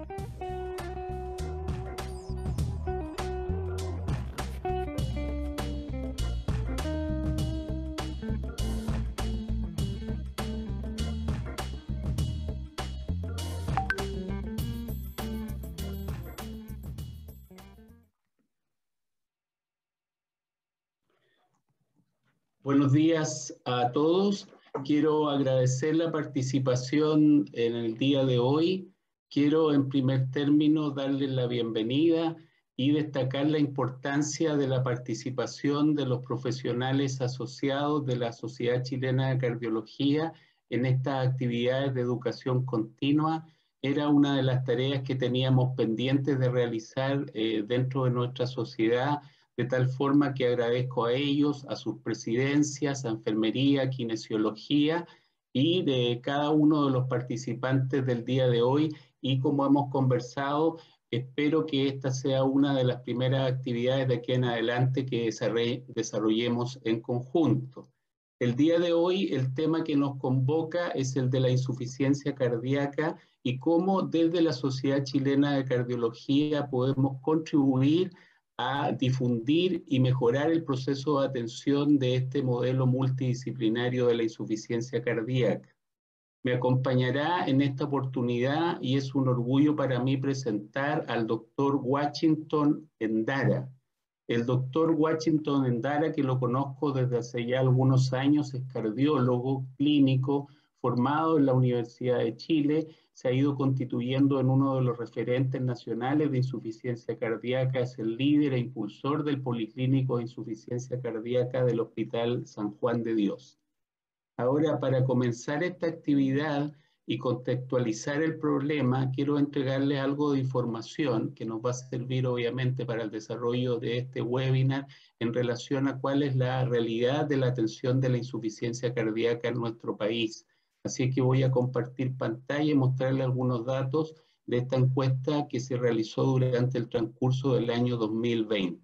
Buenos días a todos. Quiero agradecer la participación en el día de hoy. Quiero en primer término darles la bienvenida y destacar la importancia de la participación de los profesionales asociados de la Sociedad Chilena de Cardiología en estas actividades de educación continua. Era una de las tareas que teníamos pendientes de realizar dentro de nuestra sociedad, de tal forma que agradezco a ellos, a sus presidencias, a enfermería, kinesiología y de cada uno de los participantes del día de hoy. Y como hemos conversado, espero que esta sea una de las primeras actividades de aquí en adelante que desarrollemos en conjunto. El día de hoy el tema que nos convoca es el de la insuficiencia cardíaca y cómo desde la Sociedad Chilena de Cardiología podemos contribuir a difundir y mejorar el proceso de atención de este modelo multidisciplinario de la insuficiencia cardíaca. Me acompañará en esta oportunidad y es un orgullo para mí presentar al doctor Washington Endara. El doctor Washington Endara, que lo conozco desde hace ya algunos años, es cardiólogo clínico formado en la Universidad de Chile, se ha ido constituyendo en uno de los referentes nacionales de insuficiencia cardíaca, es el líder e impulsor del Policlínico de Insuficiencia Cardíaca del Hospital San Juan de Dios. Ahora, para comenzar esta actividad y contextualizar el problema, quiero entregarles algo de información que nos va a servir obviamente para el desarrollo de este webinar en relación a cuál es la realidad de la atención de la insuficiencia cardíaca en nuestro país. Así que voy a compartir pantalla y mostrarles algunos datos de esta encuesta que se realizó durante el transcurso del año 2020.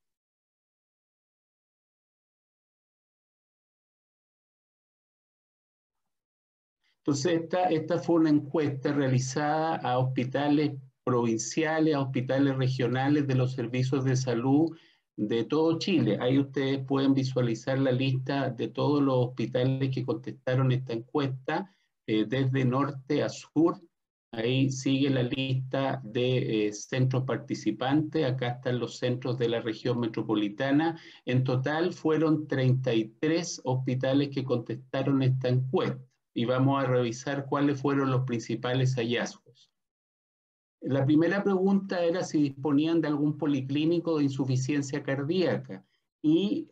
Entonces, esta fue una encuesta realizada a hospitales provinciales, a hospitales regionales de los servicios de salud de todo Chile. Ahí ustedes pueden visualizar la lista de todos los hospitales que contestaron esta encuesta, desde norte a sur. Ahí sigue la lista de centros participantes. Acá están los centros de la región metropolitana. En total fueron 33 hospitales que contestaron esta encuesta y vamos a revisar cuáles fueron los principales hallazgos. La primera pregunta era si disponían de algún policlínico de insuficiencia cardíaca y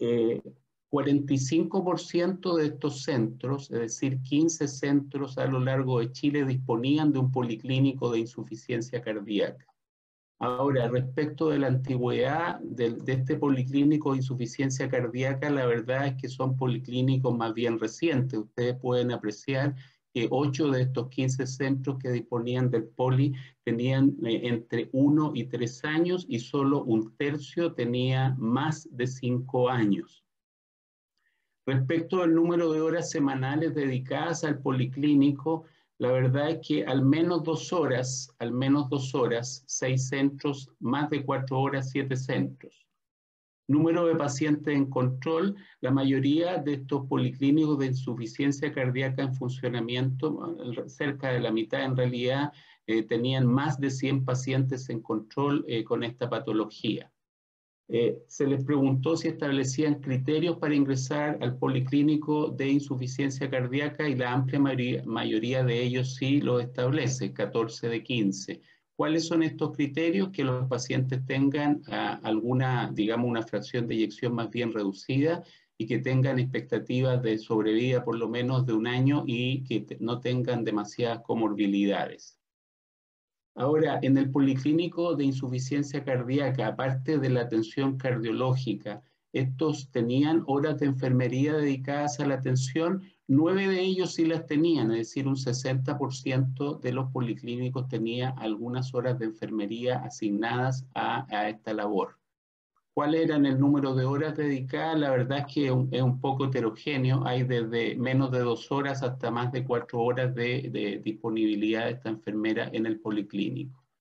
45% de estos centros, es decir, 15 centros a lo largo de Chile, disponían de un policlínico de insuficiencia cardíaca. Ahora, respecto de la antigüedad de este policlínico de insuficiencia cardíaca, la verdad es que son policlínicos más bien recientes. Ustedes pueden apreciar que 8 de estos 15 centros que disponían del poli tenían entre 1 y 3 años y solo un tercio tenía más de 5 años. Respecto al número de horas semanales dedicadas al policlínico, la verdad es que al menos 2 horas, 6 centros, más de 4 horas, 7 centros. Número de pacientes en control, la mayoría de estos policlínicos de insuficiencia cardíaca en funcionamiento, cerca de la mitad en realidad, tenían más de 100 pacientes en control con esta patología. Se les preguntó si establecían criterios para ingresar al policlínico de insuficiencia cardíaca y la amplia mayoría de ellos sí lo establece, 14 de 15. ¿Cuáles son estos criterios? Que los pacientes tengan digamos, una fracción de eyección más bien reducida y que tengan expectativas de sobrevida por lo menos de 1 año y que no tengan demasiadas comorbilidades. Ahora, en el policlínico de insuficiencia cardíaca, aparte de la atención cardiológica, estos tenían horas de enfermería dedicadas a la atención. 9 de ellos sí las tenían, es decir, un 60% de los policlínicos tenía algunas horas de enfermería asignadas a esta labor. ¿Cuál eran el número de horas dedicadas? La verdad es que es un poco heterogéneo. Hay desde menos de 2 horas hasta más de 4 horas de disponibilidad de esta enfermera en el policlínico.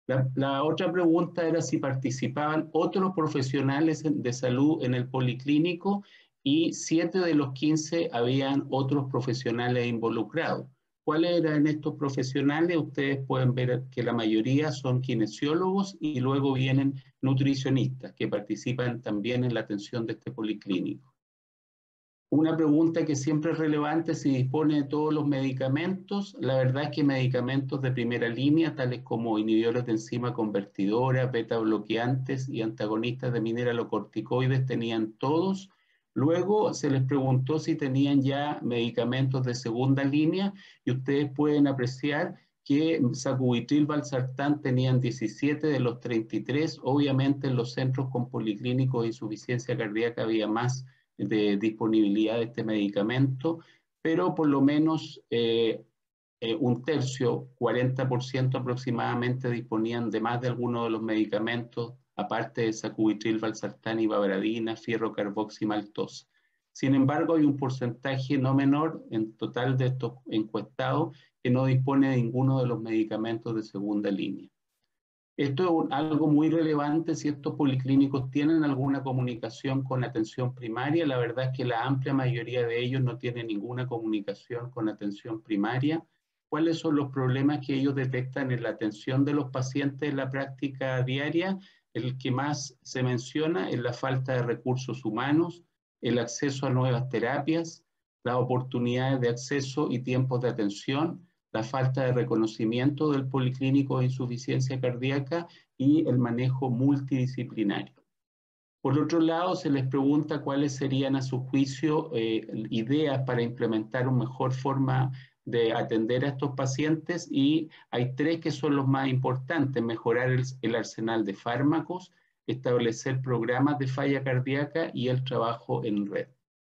La otra pregunta era si participaban otros profesionales de salud en el policlínico y 7 de los 15 habían otros profesionales involucrados. ¿Cuáles eran estos profesionales? Ustedes pueden ver que la mayoría son kinesiólogos y luego vienen nutricionistas que participan también en la atención de este policlínico. Una pregunta que siempre es relevante, si dispone de todos los medicamentos. La verdad es que medicamentos de primera línea, tales como inhibidores de enzima convertidora, beta bloqueantes y antagonistas de mineralocorticoides, tenían todos. Luego se les preguntó si tenían ya medicamentos de segunda línea y ustedes pueden apreciar que sacubitril, valsartán tenían 17 de los 33. Obviamente en los centros con policlínicos de insuficiencia cardíaca había más de disponibilidad de este medicamento, pero por lo menos un tercio, 40% aproximadamente, disponían de más de alguno de los medicamentos, aparte de sacubitril, valsartán, ibabradina, fierro, carboximaltosa. Sin embargo, hay un porcentaje no menor en total de estos encuestados que no dispone de ninguno de los medicamentos de segunda línea. Esto es algo muy relevante si estos policlínicos tienen alguna comunicación con atención primaria. La verdad es que la amplia mayoría de ellos no tienen ninguna comunicación con atención primaria. ¿Cuáles son los problemas que ellos detectan en la atención de los pacientes en la práctica diaria? El que más se menciona es la falta de recursos humanos, el acceso a nuevas terapias, las oportunidades de acceso y tiempos de atención, la falta de reconocimiento del policlínico de insuficiencia cardíaca y el manejo multidisciplinario. Por otro lado, se les pregunta cuáles serían a su juicio ideas para implementar una mejor forma de atender a estos pacientes y hay 3 que son los más importantes: mejorar el arsenal de fármacos, establecer programas de falla cardíaca y el trabajo en red.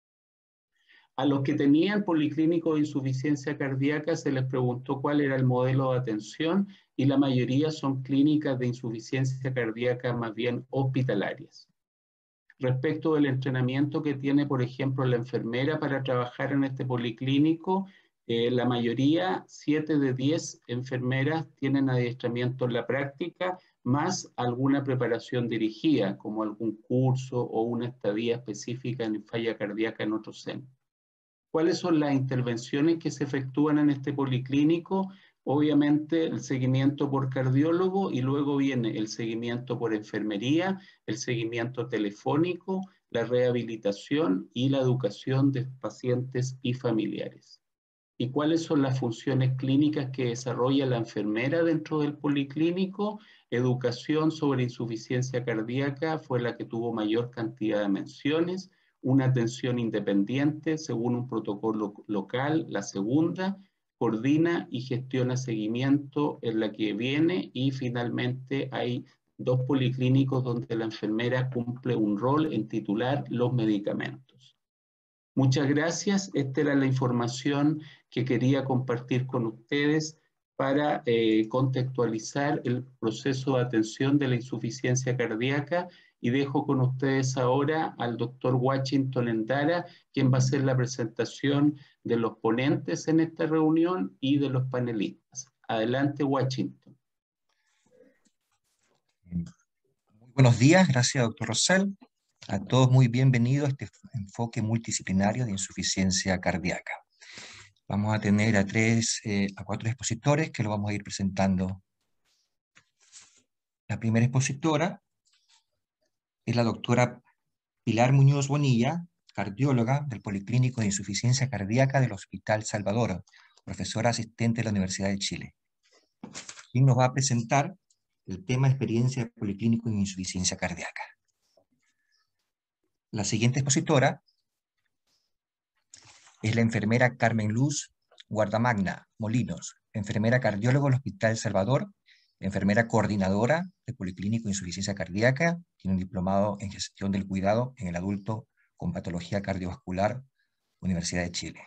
A los que tenían policlínico de insuficiencia cardíaca se les preguntó cuál era el modelo de atención y la mayoría son clínicas de insuficiencia cardíaca más bien hospitalarias. Respecto del entrenamiento que tiene, por ejemplo, la enfermera para trabajar en este policlínico, la mayoría, 7 de 10 enfermeras, tienen adiestramiento en la práctica, más alguna preparación dirigida, como algún curso o una estadía específica en falla cardíaca en otro centro. ¿Cuáles son las intervenciones que se efectúan en este policlínico? Obviamente el seguimiento por cardiólogo y luego viene el seguimiento por enfermería, el seguimiento telefónico, la rehabilitación y la educación de pacientes y familiares. ¿Y cuáles son las funciones clínicas que desarrolla la enfermera dentro del policlínico? Educación sobre insuficiencia cardíaca fue la que tuvo mayor cantidad de menciones. Una atención independiente según un protocolo local, la segunda. Coordina y gestiona seguimiento en la que viene. Y finalmente hay 2 policlínicos donde la enfermera cumple un rol en titular los medicamentos. Muchas gracias. Esta era la información que quería compartir con ustedes para contextualizar el proceso de atención de la insuficiencia cardíaca y dejo con ustedes ahora al doctor Washington Endara, quien va a hacer la presentación de los ponentes en esta reunión y de los panelistas. Adelante, Washington. Muy buenos días, gracias doctor Rosell. A todos muy bienvenidos a este enfoque multidisciplinario de insuficiencia cardíaca. Vamos a tener a 4 expositores que lo vamos a ir presentando. La primera expositora es la doctora Pilar Muñoz Bonilla, cardióloga del Policlínico de Insuficiencia Cardíaca del Hospital Salvador, profesora asistente de la Universidad de Chile, y nos va a presentar el tema de experiencia de policlínico en insuficiencia cardíaca. La siguiente expositora es la enfermera Carmen Luz Guardamagna Molinos, enfermera cardióloga del Hospital Salvador, enfermera coordinadora de Policlínico de Insuficiencia Cardíaca, tiene un diplomado en gestión del cuidado en el adulto con patología cardiovascular, Universidad de Chile.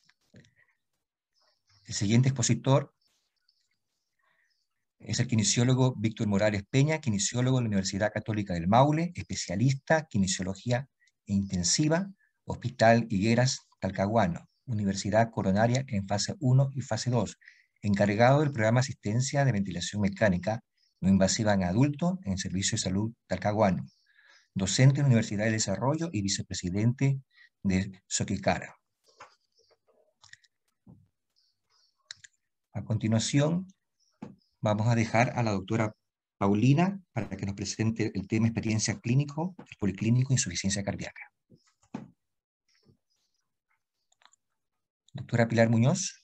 El siguiente expositor es el kinesiólogo Víctor Morales Peña, kinesiólogo de la Universidad Católica del Maule, especialista kinesiología intensiva, Hospital Higueras Talcahuano, Universidad Coronaria en fase 1 y fase 2, encargado del programa de asistencia de ventilación mecánica no invasiva en adultos en el Servicio de Salud Talcahuano, docente en la Universidad del Desarrollo y vicepresidente de Soquicara. A continuación, vamos a dejar a la doctora Paulina para que nos presente el tema experiencia clínico, el policlínico e insuficiencia cardíaca. Doctora Pilar Muñoz.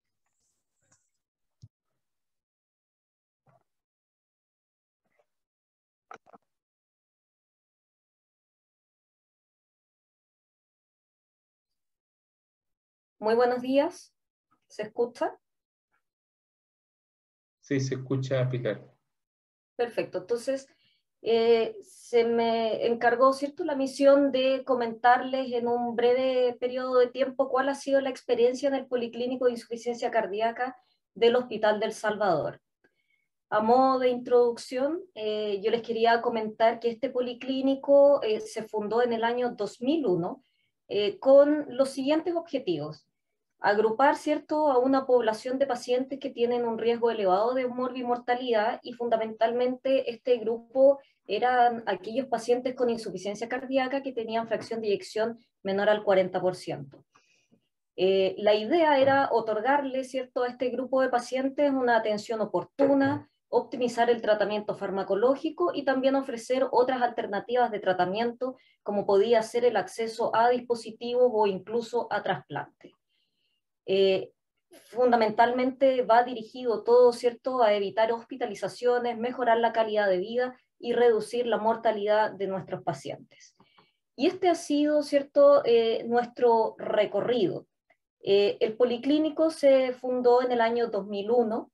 Muy buenos días. ¿Se escucha? Sí, se escucha, Pilar. Perfecto. Entonces, se me encargó, ¿cierto?, la misión de comentarles en un breve periodo de tiempo cuál ha sido la experiencia en el Policlínico de Insuficiencia Cardíaca del Hospital del Salvador. A modo de introducción, yo les quería comentar que este policlínico se fundó en el año 2001 con los siguientes objetivos: agrupar, ¿cierto?, a una población de pacientes que tienen un riesgo elevado de morbimortalidad, y fundamentalmente este grupo eran aquellos pacientes con insuficiencia cardíaca que tenían fracción de eyección menor al 40%. La idea era otorgarle, ¿cierto?, a este grupo de pacientes una atención oportuna, optimizar el tratamiento farmacológico y también ofrecer otras alternativas de tratamiento, como podía ser el acceso a dispositivos o incluso a trasplantes. Fundamentalmente va dirigido todo, ¿cierto?, a evitar hospitalizaciones, mejorar la calidad de vida y reducir la mortalidad de nuestros pacientes. Y este ha sido, ¿cierto?, nuestro recorrido. El Policlínico se fundó en el año 2001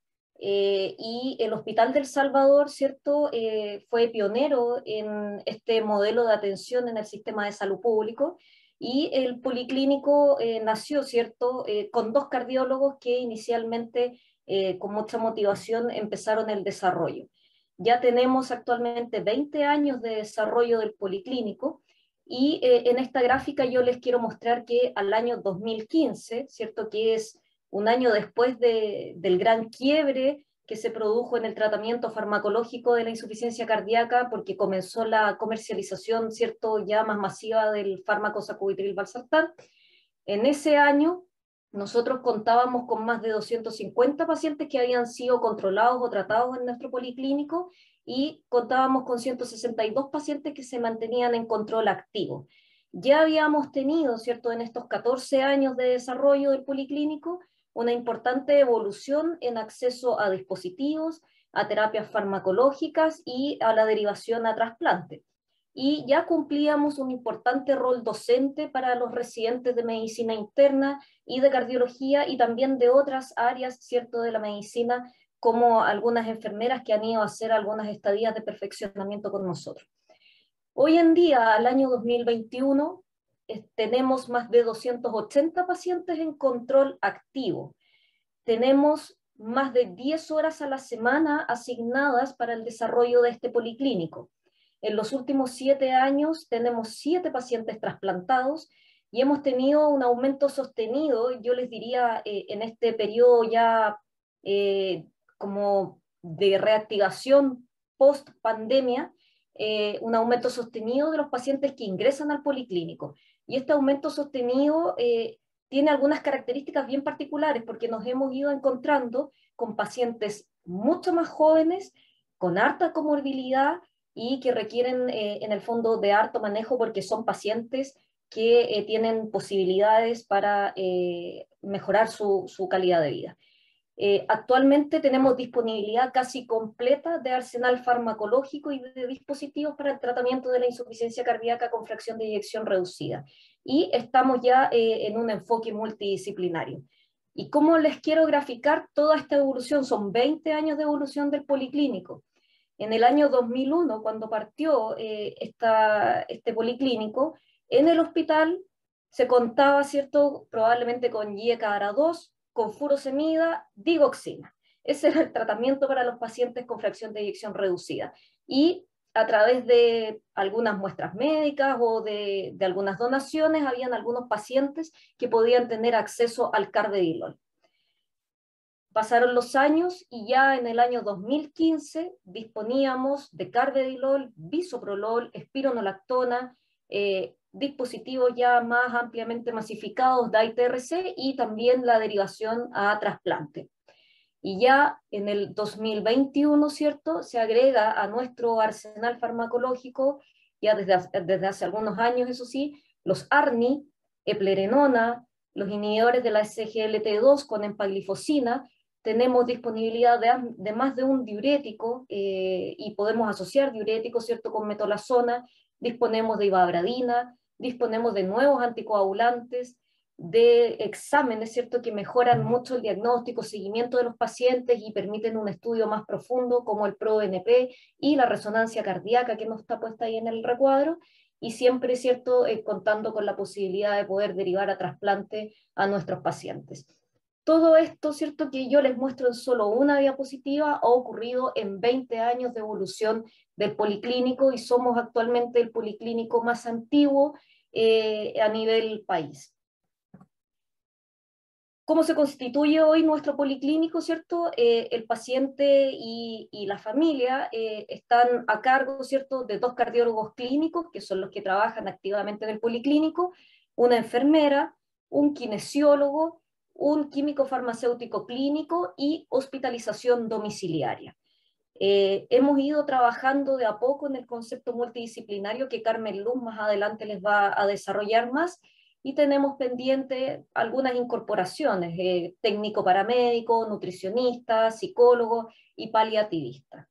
y el Hospital del Salvador, ¿cierto?, fue pionero en este modelo de atención en el sistema de salud público. Y el Policlínico nació, ¿cierto?, con dos cardiólogos que inicialmente, con mucha motivación, empezaron el desarrollo. Ya tenemos actualmente 20 años de desarrollo del Policlínico, y en esta gráfica yo les quiero mostrar que al año 2015, ¿cierto?, que es un año después del gran quiebre que se produjo en el tratamiento farmacológico de la insuficiencia cardíaca, porque comenzó la comercialización, ¿cierto?, ya más masiva del fármaco sacubitril/valsartán. En ese año nosotros contábamos con más de 250 pacientes que habían sido controlados o tratados en nuestro policlínico, y contábamos con 162 pacientes que se mantenían en control activo. Ya habíamos tenido, ¿cierto?, en estos 14 años de desarrollo del policlínico, una importante evolución en acceso a dispositivos, a terapias farmacológicas y a la derivación a trasplante. Y ya cumplíamos un importante rol docente para los residentes de medicina interna y de cardiología, y también de otras áreas, ¿cierto?, de la medicina, como algunas enfermeras que han ido a hacer algunas estadías de perfeccionamiento con nosotros. Hoy en día, al año 2021, tenemos más de 280 pacientes en control activo. Tenemos más de 10 horas a la semana asignadas para el desarrollo de este policlínico. En los últimos 7 años tenemos 7 pacientes trasplantados y hemos tenido un aumento sostenido, yo les diría, en este periodo ya como de reactivación post pandemia, un aumento sostenido de los pacientes que ingresan al policlínico. Y este aumento sostenido tiene algunas características bien particulares, porque nos hemos ido encontrando con pacientes mucho más jóvenes, con harta comorbilidad y que requieren en el fondo de harto manejo, porque son pacientes que tienen posibilidades para mejorar su calidad de vida. Actualmente tenemos disponibilidad casi completa de arsenal farmacológico y de dispositivos para el tratamiento de la insuficiencia cardíaca con fracción de eyección reducida. Y estamos ya en un enfoque multidisciplinario. ¿Y cómo les quiero graficar toda esta evolución? Son 20 años de evolución del policlínico. En el año 2001, cuando partió este policlínico, en el hospital se contaba, ¿cierto?, probablemente con YECA-ARA2, con furosemida, digoxina. Ese era el tratamiento para los pacientes con fracción de eyección reducida. Y a través de algunas muestras médicas o de algunas donaciones, habían algunos pacientes que podían tener acceso al carvedilol. Pasaron los años y ya en el año 2015 disponíamos de carvedilol, bisoprolol, espironolactona, dispositivos ya más ampliamente masificados de ITRC y también la derivación a trasplante. Y ya en el 2021, ¿cierto?, se agrega a nuestro arsenal farmacológico, ya desde hace algunos años, eso sí, los ARNI, eplerenona, los inhibidores de la SGLT2 con empaglifosina. Tenemos disponibilidad de más de un diurético y podemos asociar diuréticos, ¿cierto?, con metolazona. Disponemos de ivabradina, disponemos de nuevos anticoagulantes, de exámenes, ¿cierto?, que mejoran mucho el diagnóstico, seguimiento de los pacientes y permiten un estudio más profundo, como el ProNP y la resonancia cardíaca que no está puesta ahí en el recuadro, y siempre, ¿cierto?, contando con la posibilidad de poder derivar a trasplante a nuestros pacientes. Todo esto, ¿cierto?, que yo les muestro en solo una diapositiva, ha ocurrido en 20 años de evolución del policlínico y somos actualmente el policlínico más antiguo a nivel país. ¿Cómo se constituye hoy nuestro policlínico, ¿cierto? El paciente y la familia están a cargo, ¿cierto?, de 2 cardiólogos clínicos, que son los que trabajan activamente en el policlínico, una enfermera, un kinesiólogo, un químico farmacéutico clínico y hospitalización domiciliaria. Hemos ido trabajando de a poco en el concepto multidisciplinario que Carmen Luz más adelante les va a desarrollar más, y tenemos pendiente algunas incorporaciones, técnico paramédico, nutricionista, psicólogo y paliativista.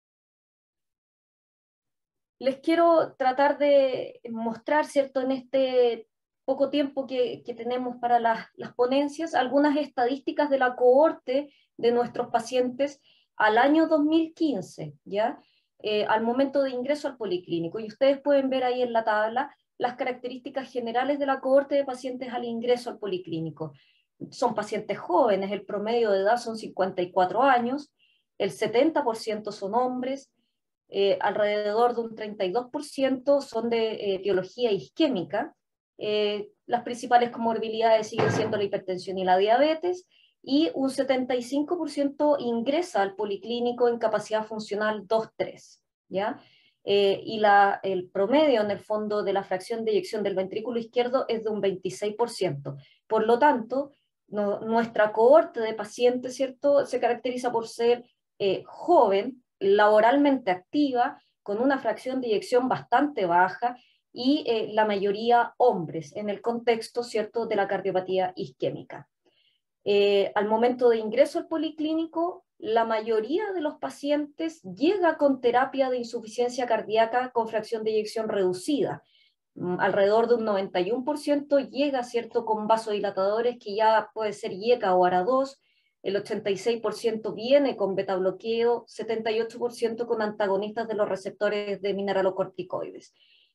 Les quiero tratar de mostrar, ¿cierto?, en este poco tiempo que tenemos para las ponencias, algunas estadísticas de la cohorte de nuestros pacientes al año 2015, ¿ya? Al momento de ingreso al policlínico. Y ustedes pueden ver ahí en la tabla las características generales de la cohorte de pacientes al ingreso al policlínico. Son pacientes jóvenes, el promedio de edad son 54 años, el 70% son hombres, alrededor de un 32% son de etiología isquémica. Las principales comorbilidades siguen siendo la hipertensión y la diabetes, y un 75% ingresa al policlínico en capacidad funcional 2-3, ¿ya? Y el promedio en el fondo de la fracción de eyección del ventrículo izquierdo es de un 26%. Por lo tanto, nuestra cohorte de pacientes, ¿cierto?, se caracteriza por ser joven, laboralmente activa, con una fracción de eyección bastante baja y la mayoría hombres en el contexto, ¿cierto?, de la cardiopatía isquémica. Al momento de ingreso al policlínico, la mayoría de los pacientes llega con terapia de insuficiencia cardíaca con fracción de eyección reducida. Alrededor de un 91% llega, ¿cierto?, con vasodilatadores que ya puede ser IECA o ARA2, el 86% viene con betabloqueo, 78% con antagonistas de los receptores de mineralocorticoides.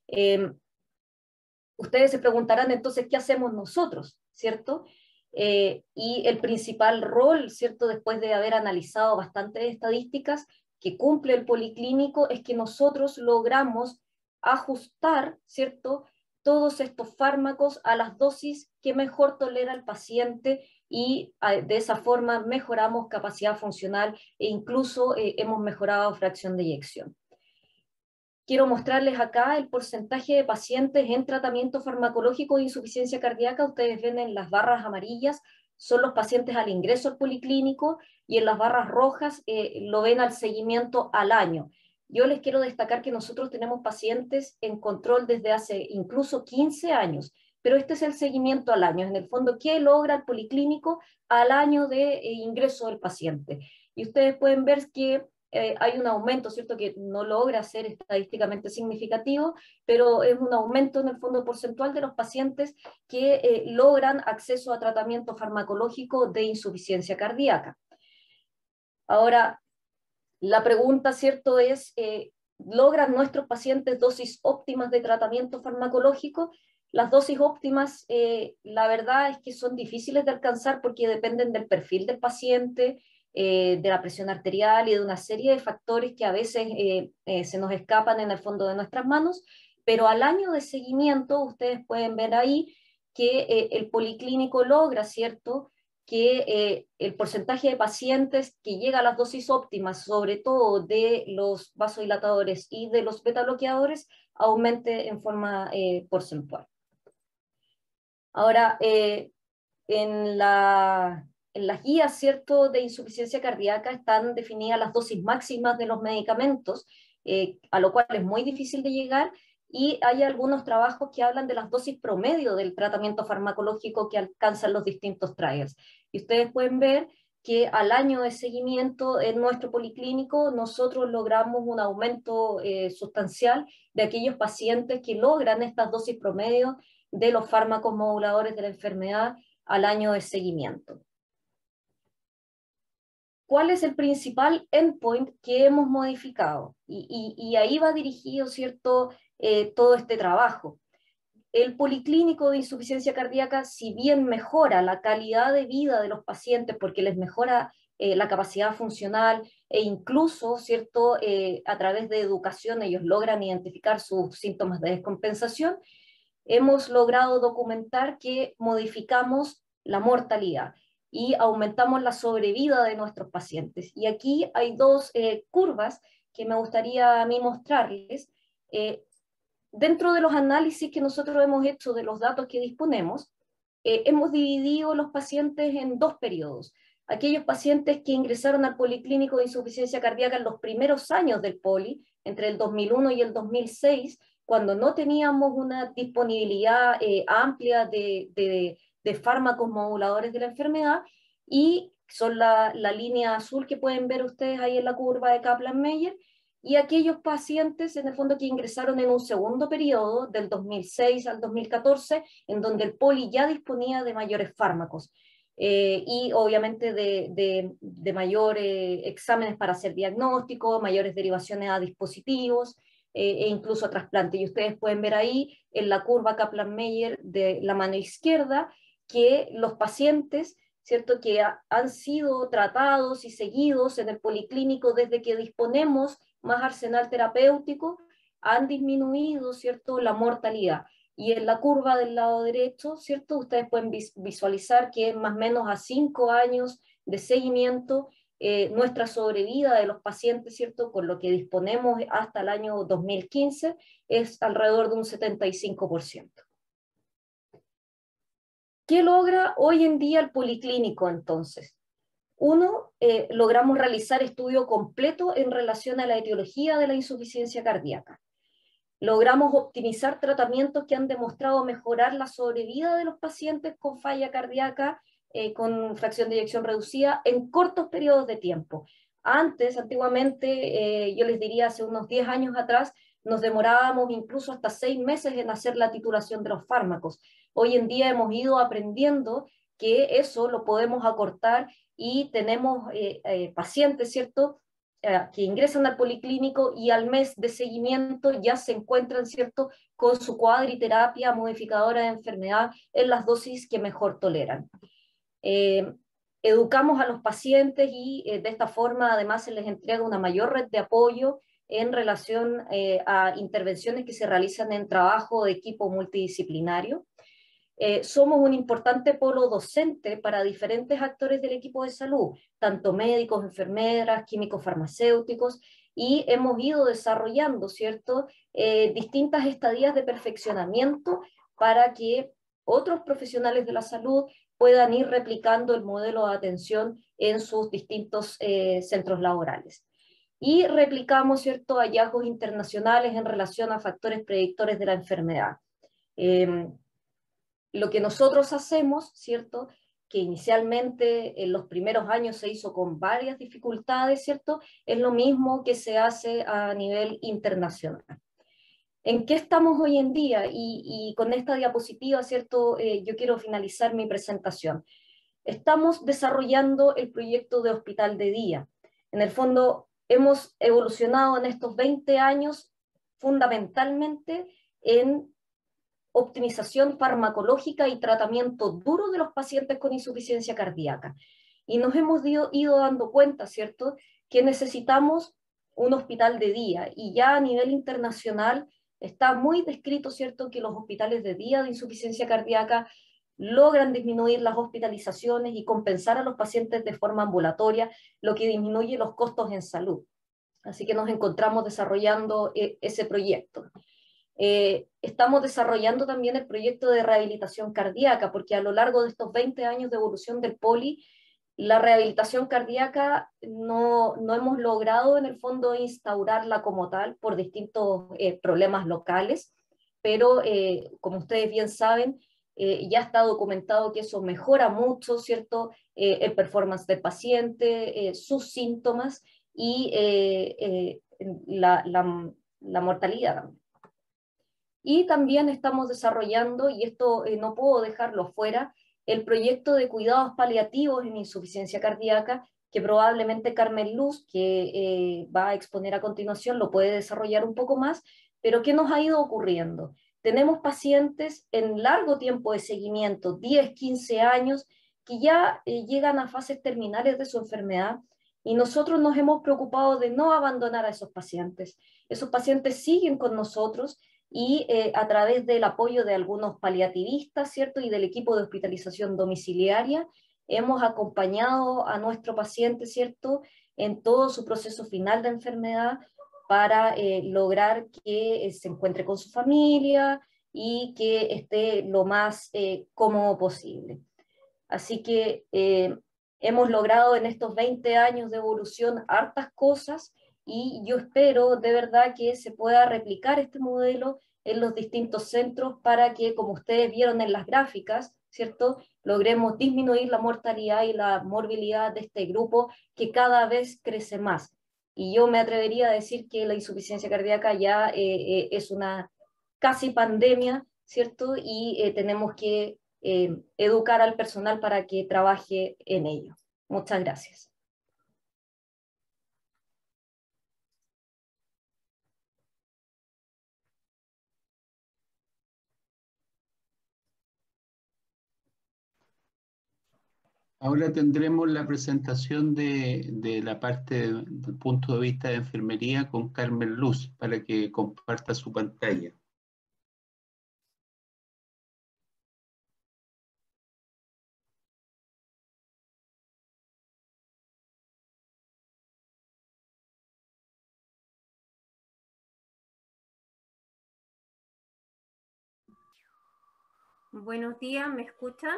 Ustedes se preguntarán entonces, ¿qué hacemos nosotros?, ¿cierto? Y el principal rol, ¿cierto?, después de haber analizado bastantes estadísticas que cumple el policlínico, es que nosotros logramos ajustar, ¿cierto?, todos estos fármacos a las dosis que mejor tolera el paciente, y de esa forma mejoramos capacidad funcional e incluso hemos mejorado fracción de eyección. Quiero mostrarles acá el porcentaje de pacientes en tratamiento farmacológico de insuficiencia cardíaca. Ustedes ven en las barras amarillas son los pacientes al ingreso al policlínico, y en las barras rojas lo ven al seguimiento al año. Yo les quiero destacar que nosotros tenemos pacientes en control desde hace incluso 15 años, pero este es el seguimiento al año. En el fondo, ¿qué logra el policlínico al año de ingreso del paciente? Y ustedes pueden ver que hay un aumento, ¿cierto?, que no logra ser estadísticamente significativo, pero es un aumento en el fondo porcentual de los pacientes que logran acceso a tratamiento farmacológico de insuficiencia cardíaca. Ahora, la pregunta, ¿cierto?, es, ¿logran nuestros pacientes dosis óptimas de tratamiento farmacológico? Las dosis óptimas, la verdad es que son difíciles de alcanzar porque dependen del perfil del paciente, de la presión arterial y de una serie de factores que a veces se nos escapan en el fondo de nuestras manos, pero al año de seguimiento ustedes pueden ver ahí que el policlínico logra, ¿cierto?, que el porcentaje de pacientes que llega a las dosis óptimas, sobre todo de los vasodilatadores y de los betabloqueadores, aumente en forma porcentual. Ahora, en las guías, ¿cierto?, de insuficiencia cardíaca están definidas las dosis máximas de los medicamentos, a lo cual es muy difícil de llegar, y hay algunos trabajos que hablan de las dosis promedio del tratamiento farmacológico que alcanzan los distintos trials. Y ustedes pueden ver que al año de seguimiento en nuestro policlínico nosotros logramos un aumento sustancial de aquellos pacientes que logran estas dosis promedio de los fármacos moduladores de la enfermedad al año de seguimiento. ¿Cuál es el principal endpoint que hemos modificado? Y ahí va dirigido, ¿cierto?, todo este trabajo. El policlínico de insuficiencia cardíaca, si bien mejora la calidad de vida de los pacientes porque les mejora la capacidad funcional e incluso, ¿cierto?, a través de educación ellos logran identificar sus síntomas de descompensación, hemos logrado documentar que modificamos la mortalidad y aumentamos la sobrevida de nuestros pacientes. Y aquí hay dos curvas que me gustaría a mí mostrarles. Dentro de los análisis que nosotros hemos hecho de los datos que disponemos, hemos dividido los pacientes en dos periodos. Aquellos pacientes que ingresaron al policlínico de insuficiencia cardíaca en los primeros años del poli, entre el 2001 y el 2006, cuando no teníamos una disponibilidad amplia de fármacos moduladores de la enfermedad, y son la línea azul que pueden ver ustedes ahí en la curva de Kaplan-Meier, y aquellos pacientes en el fondo que ingresaron en un segundo periodo, del 2006 al 2014, en donde el poli ya disponía de mayores fármacos, y obviamente de mayores exámenes para hacer diagnóstico, mayores derivaciones a dispositivos, e incluso a trasplante. Y ustedes pueden ver ahí en la curva Kaplan-Meier de la mano izquierda que los pacientes, ¿cierto?, que han sido tratados y seguidos en el policlínico desde que disponemos más arsenal terapéutico, han disminuido, ¿cierto?, la mortalidad. Y en la curva del lado derecho, ¿cierto?, ustedes pueden visualizar que más o menos a 5 años de seguimiento, nuestra sobrevida de los pacientes, ¿cierto?, con lo que disponemos hasta el año 2015, es alrededor de un 75%. ¿Qué logra hoy en día el policlínico entonces? Uno, logramos realizar estudio completo en relación a la etiología de la insuficiencia cardíaca. Logramos optimizar tratamientos que han demostrado mejorar la sobrevida de los pacientes con falla cardíaca, con fracción de eyección reducida, en cortos periodos de tiempo. Antiguamente, yo les diría hace unos 10 años atrás, nos demorábamos incluso hasta 6 meses en hacer la titulación de los fármacos. Hoy en día hemos ido aprendiendo que eso lo podemos acortar y tenemos pacientes, ¿cierto?, que ingresan al policlínico y al mes de seguimiento ya se encuentran, ¿cierto?, con su cuadriterapia modificadora de enfermedad en las dosis que mejor toleran. Educamos a los pacientes y de esta forma además se les entrega una mayor red de apoyo en relación a intervenciones que se realizan en trabajo de equipo multidisciplinario. Somos un importante polo docente para diferentes actores del equipo de salud, tanto médicos, enfermeras, químicos farmacéuticos, y hemos ido desarrollando, ¿cierto?, distintas estadías de perfeccionamiento para que otros profesionales de la salud puedan ir replicando el modelo de atención en sus distintos centros laborales. Y replicamos, ¿cierto?, hallazgos internacionales en relación a factores predictores de la enfermedad. Lo que nosotros hacemos, ¿cierto?, que inicialmente en los primeros años se hizo con varias dificultades, ¿cierto?, es lo mismo que se hace a nivel internacional. ¿En qué estamos hoy en día? Y con esta diapositiva, ¿cierto?, yo quiero finalizar mi presentación. Estamos desarrollando el proyecto de hospital de día. En el fondo, hemos evolucionado en estos 20 años fundamentalmente en optimización farmacológica y tratamiento duro de los pacientes con insuficiencia cardíaca. Y nos hemos ido dando cuenta, ¿cierto?, que necesitamos un hospital de día. Y ya a nivel internacional está muy descrito, ¿cierto?, que los hospitales de día de insuficiencia cardíaca logran disminuir las hospitalizaciones y compensar a los pacientes de forma ambulatoria, lo que disminuye los costos en salud. Así que nos encontramos desarrollando ese proyecto. Estamos desarrollando también el proyecto de rehabilitación cardíaca, porque a lo largo de estos 20 años de evolución del POLI, la rehabilitación cardíaca no hemos logrado en el fondo instaurarla como tal por distintos problemas locales, pero como ustedes bien saben, ya está documentado que eso mejora mucho, ¿cierto? El performance del paciente, sus síntomas y la mortalidad también. Y también estamos desarrollando, y esto no puedo dejarlo fuera, el proyecto de cuidados paliativos en insuficiencia cardíaca, que probablemente Carmen Luz, que va a exponer a continuación, lo puede desarrollar un poco más, pero ¿qué nos ha ido ocurriendo? Tenemos pacientes en largo tiempo de seguimiento, 10, 15 años, que ya llegan a fases terminales de su enfermedad, y nosotros nos hemos preocupado de no abandonar a esos pacientes. Esos pacientes siguen con nosotros, y a través del apoyo de algunos paliativistas, ¿cierto? Y del equipo de hospitalización domiciliaria, hemos acompañado a nuestro paciente, ¿cierto? En todo su proceso final de enfermedad para lograr que se encuentre con su familia y que esté lo más cómodo posible. Así que hemos logrado en estos 20 años de evolución hartas cosas, y yo espero de verdad que se pueda replicar este modelo en los distintos centros para que, como ustedes vieron en las gráficas, ¿cierto?, logremos disminuir la mortalidad y la morbilidad de este grupo que cada vez crece más. Y yo me atrevería a decir que la insuficiencia cardíaca ya es una casi pandemia, ¿cierto? Y tenemos que educar al personal para que trabaje en ello. Muchas gracias. Ahora tendremos la presentación de la parte del punto de vista de enfermería con Carmen Luz para que comparta su pantalla. Buenos días, ¿me escuchan?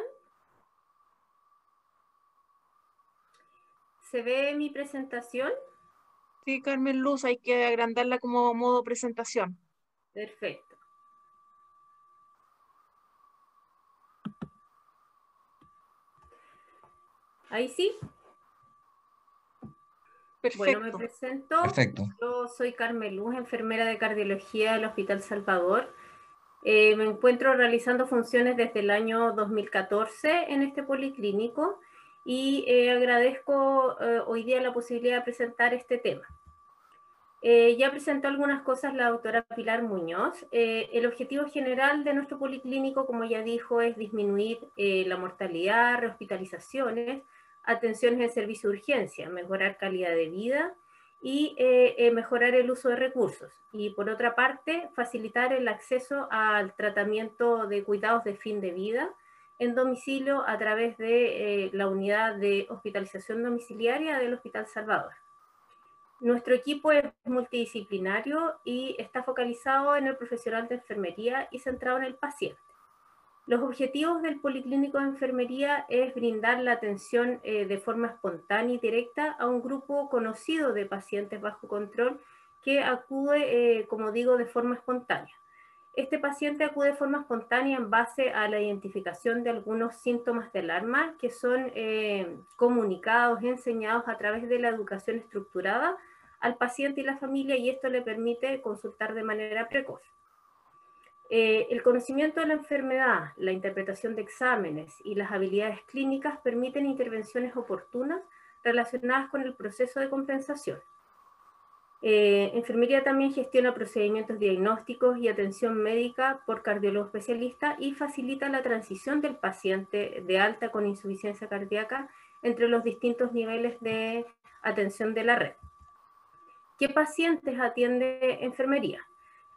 ¿Se ve mi presentación? Sí, Carmen Luz, hay que agrandarla como modo presentación. Perfecto. ¿Ahí sí? Perfecto. Bueno, me presento. Perfecto. Yo soy Carmen Luz, enfermera de cardiología del Hospital Salvador. Me encuentro realizando funciones desde el año 2014 en este policlínico y agradezco hoy día la posibilidad de presentar este tema. Ya presentó algunas cosas la doctora Pilar Muñoz. El objetivo general de nuestro policlínico, como ya dijo, es disminuir la mortalidad, rehospitalizaciones, atenciones en servicio de urgencia, mejorar calidad de vida y mejorar el uso de recursos. Y por otra parte, facilitar el acceso al tratamiento de cuidados de fin de vida en domicilio a través de la unidad de hospitalización domiciliaria del Hospital Salvador. Nuestro equipo es multidisciplinario y está focalizado en el profesional de enfermería y centrado en el paciente. Los objetivos del Policlínico de Enfermería es brindar la atención de forma espontánea y directa a un grupo conocido de pacientes bajo control que acude, como digo, de forma espontánea. Este paciente acude de forma espontánea en base a la identificación de algunos síntomas de alarma que son comunicados, enseñados a través de la educación estructurada al paciente y la familia, y esto le permite consultar de manera precoz. El conocimiento de la enfermedad, la interpretación de exámenes y las habilidades clínicas permiten intervenciones oportunas relacionadas con el proceso de compensación. Enfermería también gestiona procedimientos diagnósticos y atención médica por cardiólogo especialista y facilita la transición del paciente de alta con insuficiencia cardíaca entre los distintos niveles de atención de la red. ¿Qué pacientes atiende enfermería?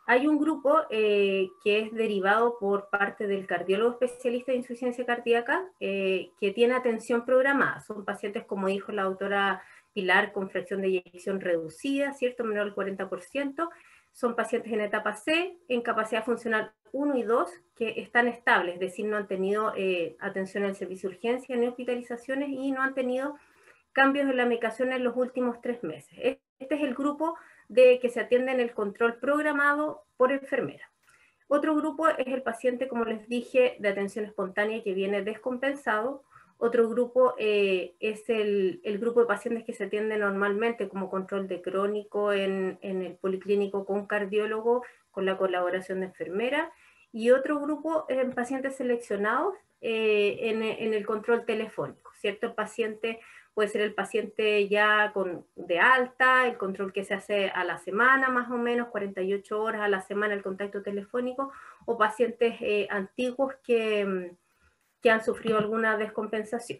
Hay un grupo que es derivado por parte del cardiólogo especialista de insuficiencia cardíaca que tiene atención programada. Son pacientes, como dijo la doctora Pilar, con fracción de eyección reducida, ¿cierto? Menor al 40%. Son pacientes en etapa C, en capacidad funcional 1 y 2, que están estables, es decir, no han tenido atención en el servicio de urgencia ni hospitalizaciones y no han tenido cambios en la medicación en los últimos 3 meses. Este es el grupo que se atiende en el control programado por enfermera. Otro grupo es el paciente, como les dije, de atención espontánea que viene descompensado. Otro grupo es el grupo de pacientes que se atiende normalmente como control de crónico en el policlínico con cardiólogo, con la colaboración de enfermera. Y otro grupo es en pacientes seleccionados en el control telefónico, ¿cierto? El paciente puede ser el paciente ya de alta, el control que se hace a la semana más o menos, 48 horas a la semana el contacto telefónico, o pacientes antiguos que han sufrido alguna descompensación.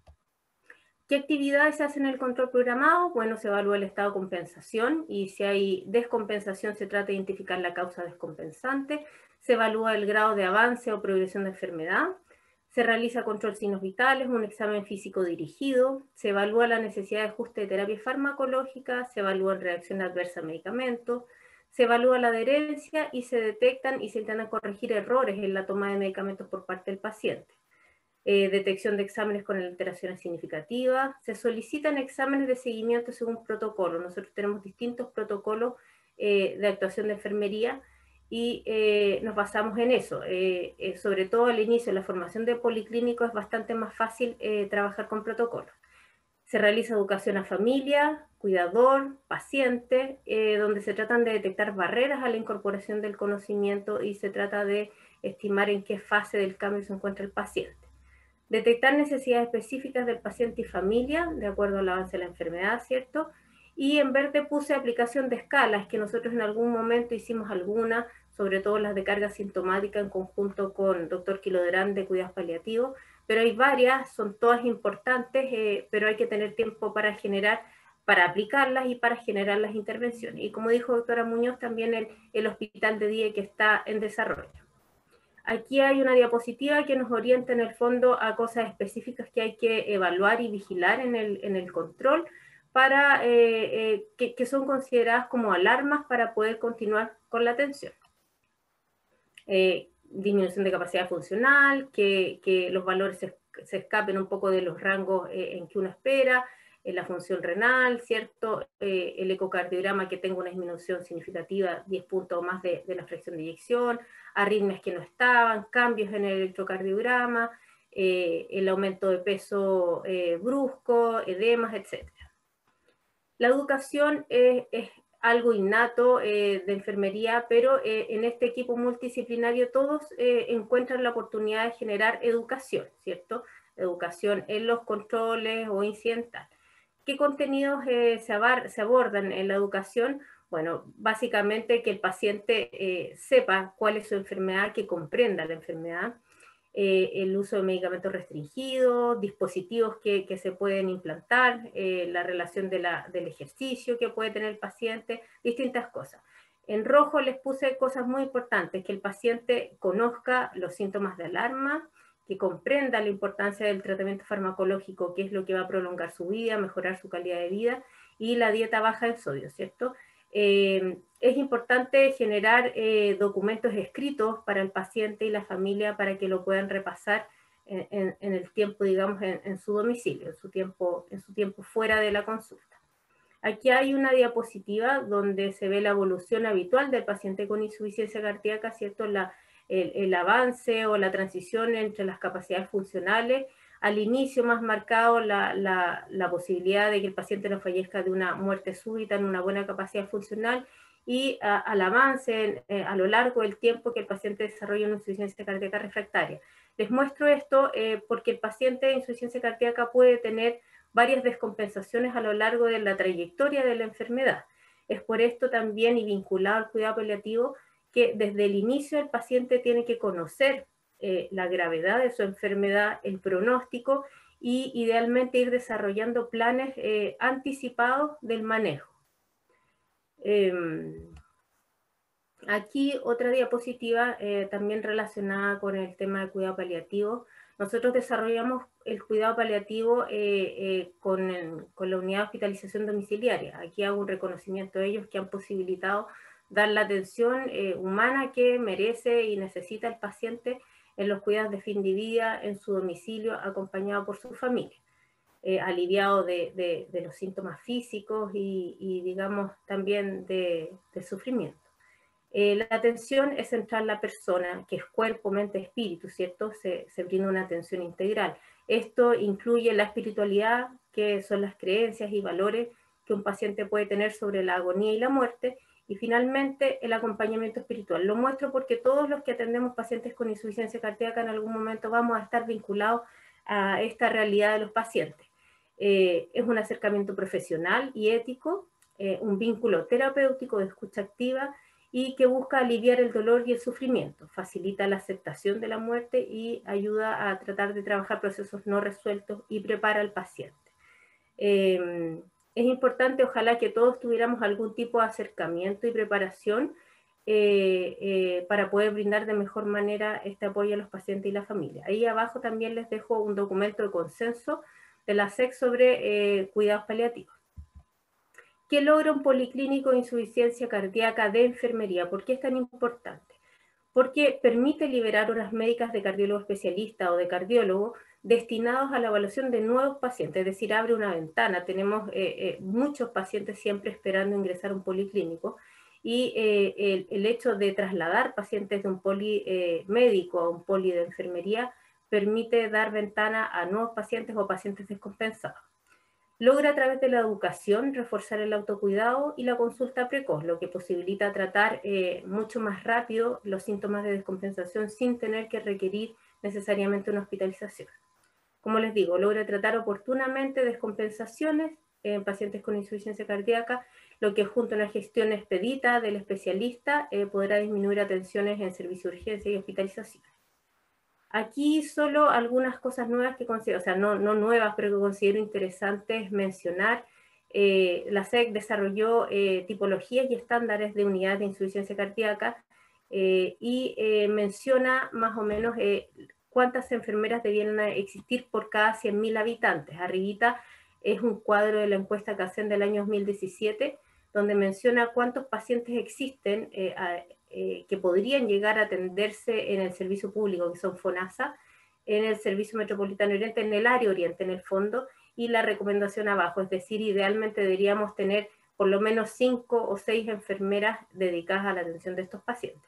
¿Qué actividades se hacen en el control programado? Bueno, se evalúa el estado de compensación y si hay descompensación se trata de identificar la causa descompensante, se evalúa el grado de avance o progresión de enfermedad, se realiza control de signos vitales, un examen físico dirigido, se evalúa la necesidad de ajuste de terapia farmacológica, se evalúa reacción adversa a medicamentos, se evalúa la adherencia y se detectan y se intentan corregir errores en la toma de medicamentos por parte del paciente. Detección de exámenes con alteraciones significativas, se solicitan exámenes de seguimiento según protocolo. Nosotros tenemos distintos protocolos de actuación de enfermería y nos basamos en eso. Sobre todo al inicio de la formación de policlínico es bastante más fácil trabajar con protocolos. Se realiza educación a familia, cuidador, paciente, donde se tratan de detectar barreras a la incorporación del conocimiento y se trata de estimar en qué fase del cambio se encuentra el paciente. Detectar necesidades específicas del paciente y familia, de acuerdo al avance de la enfermedad, ¿cierto? Y en verde puse aplicación de escalas, que nosotros en algún momento hicimos alguna, sobre todo las de carga sintomática en conjunto con Dr. Kilodrán de cuidados paliativos, pero hay varias, son todas importantes, pero hay que tener tiempo para aplicarlas y para generar las intervenciones. Y como dijo doctora Muñoz, también el hospital de día que está en desarrollo. Aquí hay una diapositiva que nos orienta en el fondo a cosas específicas que hay que evaluar y vigilar en el control para que son consideradas como alarmas para poder continuar con la atención. Disminución de capacidad funcional, que los valores se escapen un poco de los rangos en que uno espera, la función renal, ¿cierto? El ecocardiograma que tenga una disminución significativa, 10 puntos o más de la fracción de eyección, arritmias que no estaban, cambios en el electrocardiograma, el aumento de peso brusco, edemas, etc. La educación es algo innato de enfermería, pero en este equipo multidisciplinario todos encuentran la oportunidad de generar educación, ¿cierto? Educación en los controles o incidental. ¿Qué contenidos se abordan en la educación? Bueno, básicamente que el paciente sepa cuál es su enfermedad, que comprenda la enfermedad, el uso de medicamentos restringidos, dispositivos que se pueden implantar, la relación del ejercicio que puede tener el paciente, distintas cosas. En rojo les puse cosas muy importantes, que el paciente conozca los síntomas de alarma, que comprenda la importancia del tratamiento farmacológico, que es lo que va a prolongar su vida, mejorar su calidad de vida, y la dieta baja en sodio, ¿cierto? Es importante generar documentos escritos para el paciente y la familia para que lo puedan repasar en el tiempo, digamos, en su domicilio, en su tiempo fuera de la consulta. Aquí hay una diapositiva donde se ve la evolución habitual del paciente con insuficiencia cardíaca, ¿cierto? El avance o la transición entre las capacidades funcionales. Al inicio más marcado la posibilidad de que el paciente no fallezca de una muerte súbita en una buena capacidad funcional y al avance a lo largo del tiempo que el paciente desarrolla una insuficiencia cardíaca refractaria. Les muestro esto porque el paciente de insuficiencia cardíaca puede tener varias descompensaciones a lo largo de la trayectoria de la enfermedad. Es por esto también, y vinculado al cuidado paliativo, que desde el inicio el paciente tiene que conocer la gravedad de su enfermedad, el pronóstico, y idealmente ir desarrollando planes anticipados del manejo. Aquí otra diapositiva también relacionada con el tema de cuidado paliativo. Nosotros desarrollamos el cuidado paliativo con la unidad de hospitalización domiciliaria. Aquí hago un reconocimiento a ellos que han posibilitado dar la atención humana que merece y necesita el paciente en los cuidados de fin de vida en su domicilio, acompañado por su familia, aliviado de los síntomas físicos y digamos también de sufrimiento. La atención es centrar en la persona, que es cuerpo, mente, espíritu, ¿cierto? Se brinda una atención integral. Esto incluye la espiritualidad, que son las creencias y valores que un paciente puede tener sobre la agonía y la muerte, y finalmente el acompañamiento espiritual. Lo muestro porque todos los que atendemos pacientes con insuficiencia cardíaca en algún momento vamos a estar vinculados a esta realidad de los pacientes. Es un acercamiento profesional y ético, un vínculo terapéutico de escucha activa, y que busca aliviar el dolor y el sufrimiento, facilita la aceptación de la muerte y ayuda a tratar de trabajar procesos no resueltos y prepara al paciente. Es importante, ojalá, que todos tuviéramos algún tipo de acercamiento y preparación para poder brindar de mejor manera este apoyo a los pacientes y la familia. Ahí abajo también les dejo un documento de consenso de la SEC sobre cuidados paliativos. ¿Qué logra un policlínico de insuficiencia cardíaca de enfermería? ¿Por qué es tan importante? Porque permite liberar horas médicas de cardiólogo especialista o de cardiólogo destinados a la evaluación de nuevos pacientes, es decir, abre una ventana. Tenemos muchos pacientes siempre esperando ingresar a un policlínico, y el hecho de trasladar pacientes de un poli médico a un poli de enfermería permite dar ventana a nuevos pacientes o pacientes descompensados. Logra a través de la educación reforzar el autocuidado y la consulta precoz, lo que posibilita tratar mucho más rápido los síntomas de descompensación sin tener que requerir necesariamente una hospitalización. Como les digo, logra tratar oportunamente descompensaciones en pacientes con insuficiencia cardíaca, lo que junto a una gestión expedita del especialista podrá disminuir atenciones en servicio de urgencia y hospitalización. Aquí solo algunas cosas nuevas que considero, o sea, no nuevas, pero que considero interesantes mencionar. La SEC desarrolló tipologías y estándares de unidades de insuficiencia cardíaca y menciona más o menos cuántas enfermeras debieran existir por cada 100.000 habitantes. Arribita es un cuadro de la encuesta que hacen del año 2017, donde menciona cuántos pacientes existen que podrían llegar a atenderse en el servicio público, que son FONASA, en el Servicio Metropolitano Oriente, en el área Oriente, en el fondo, y la recomendación abajo, es decir, idealmente deberíamos tener por lo menos 5 o 6 enfermeras dedicadas a la atención de estos pacientes.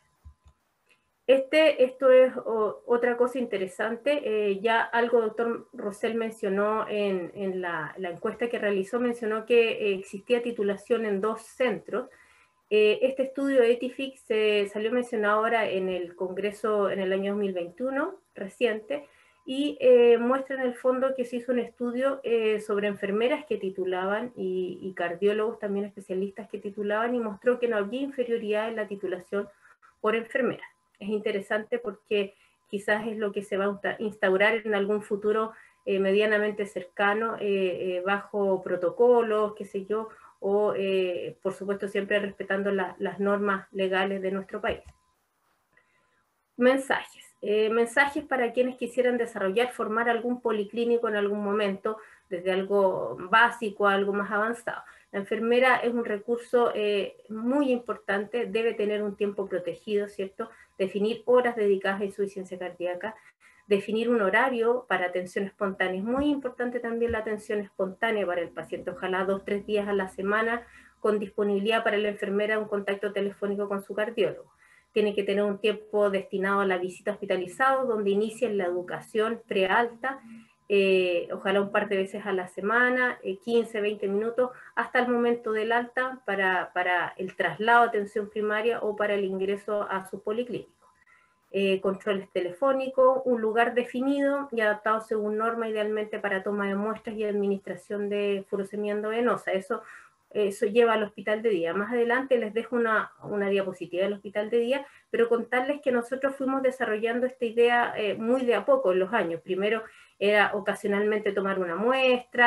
Esto es otra cosa interesante, ya algo doctor Rosell mencionó en la encuesta que realizó, mencionó que existía titulación en 2 centros. Este estudio de ETIFIC se salió mencionado ahora en el Congreso en el año 2021, reciente, y muestra en el fondo que se hizo un estudio sobre enfermeras que titulaban y cardiólogos también especialistas que titulaban, y mostró que no había inferioridad en la titulación por enfermeras. Es interesante porque quizás es lo que se va a instaurar en algún futuro medianamente cercano, bajo protocolos, qué sé yo, o por supuesto siempre respetando las normas legales de nuestro país. Mensajes. Mensajes para quienes quisieran desarrollar, formar algún policlínico en algún momento, desde algo básico a algo más avanzado. La enfermera es un recurso muy importante, debe tener un tiempo protegido, ¿cierto? Definir horas dedicadas a insuficiencia cardíaca, definir un horario para atención espontánea. Es muy importante también la atención espontánea para el paciente, ojalá 2 o 3 días a la semana, con disponibilidad para la enfermera, un contacto telefónico con su cardiólogo. Tiene que tener un tiempo destinado a la visita hospitalizada, donde inicien la educación prealta, ojalá un par de veces a la semana, 15, 20 minutos, hasta el momento del alta para el traslado a atención primaria o para el ingreso a su policlínico. Controles telefónicos, un lugar definido y adaptado según norma, idealmente para toma de muestras y administración de furosemida endovenosa. Eso lleva al hospital de día. Más adelante les dejo una diapositiva del hospital de día, pero contarles que nosotros fuimos desarrollando esta idea muy de a poco en los años. Primero era ocasionalmente tomar una muestra,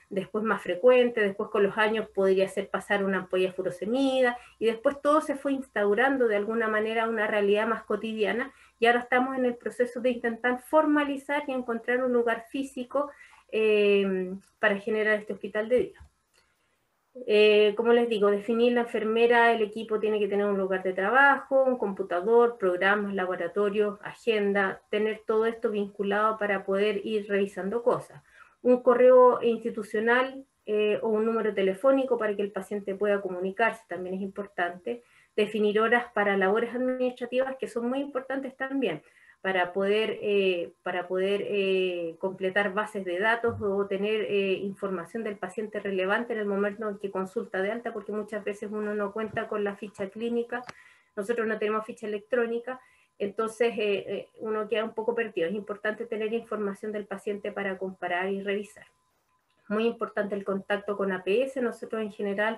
después más frecuente, después con los años podría ser pasar una ampolla furosemida, y después todo se fue instaurando de alguna manera una realidad más cotidiana, y ahora estamos en el proceso de intentar formalizar y encontrar un lugar físico para generar este hospital de día. Como les digo, definir la enfermera, el equipo tiene que tener un lugar de trabajo, un computador, programas, laboratorios, agenda, tener todo esto vinculado para poder ir revisando cosas. Un correo institucional o un número telefónico para que el paciente pueda comunicarse también es importante. Definir horas para labores administrativas que son muy importantes también, para poder completar bases de datos o tener información del paciente relevante en el momento en que consulta de alta, porque muchas veces uno no cuenta con la ficha clínica, nosotros no tenemos ficha electrónica, entonces uno queda un poco perdido. Es importante tener información del paciente para comparar y revisar. Muy importante el contacto con APS, nosotros en general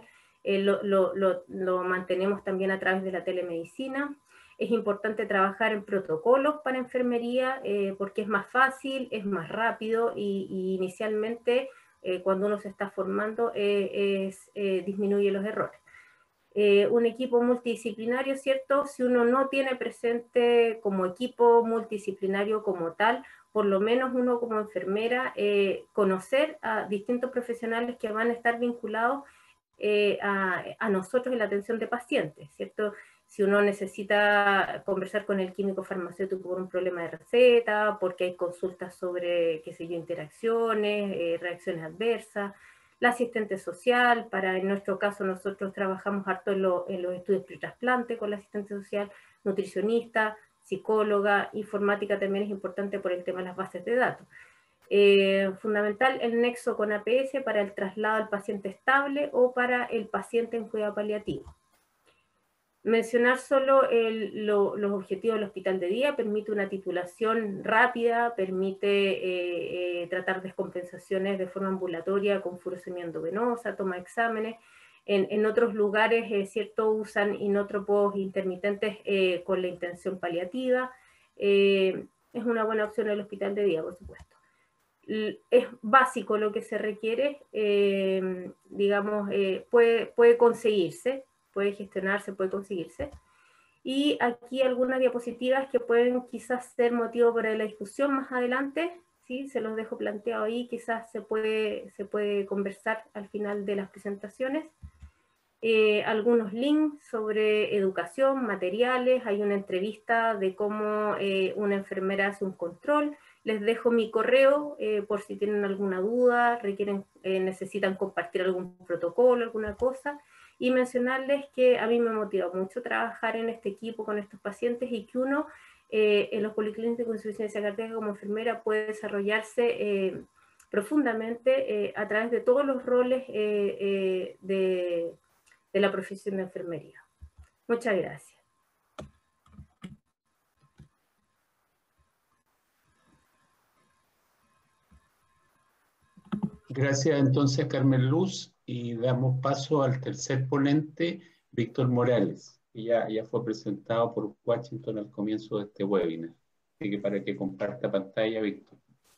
lo mantenemos también a través de la telemedicina. Es importante trabajar en protocolos para enfermería porque es más fácil, es más rápido y inicialmente cuando uno se está formando disminuye los errores. Un equipo multidisciplinario, ¿cierto? Si uno no tiene presente como equipo multidisciplinario como tal, por lo menos uno como enfermera, conocer a distintos profesionales que van a estar vinculados a nosotros en la atención de pacientes, ¿cierto? Si uno necesita conversar con el químico farmacéutico por un problema de receta, porque hay consultas sobre, qué sé yo, interacciones, reacciones adversas, la asistente social, en nuestro caso nosotros trabajamos harto en los estudios pre-trasplante con la asistente social, nutricionista, psicóloga, informática también es importante por el tema de las bases de datos. Fundamental el nexo con APS para el traslado al paciente estable o para el paciente en cuidado paliativo. Mencionar solo los objetivos del hospital de día: permite una titulación rápida, permite tratar descompensaciones de forma ambulatoria con furosemia endovenosa, toma exámenes. En otros lugares, ¿cierto?, usan inótropos intermitentes con la intención paliativa. Es una buena opción el hospital de día, por supuesto. Es básico lo que se requiere, digamos, puede conseguirse, puede gestionarse, puede conseguirse. Y aquí algunas diapositivas que pueden quizás ser motivo para la discusión más adelante, ¿sí? Se los dejo planteado ahí, quizás se puede conversar al final de las presentaciones. Algunos links sobre educación, materiales, hay una entrevista de cómo una enfermera hace un control. Les dejo mi correo por si tienen alguna duda, necesitan compartir algún protocolo, alguna cosa. Y mencionarles que a mí me motiva mucho trabajar en este equipo con estos pacientes y que uno en los policlínicos con insuficiencia cardíaca como enfermera puede desarrollarse profundamente a través de todos los roles de la profesión de enfermería. Muchas gracias. Gracias entonces, Carmen Luz, y damos paso al tercer ponente, Víctor Morales, que ya fue presentado por Washington al comienzo de este webinar. Así que para que comparta pantalla, Víctor.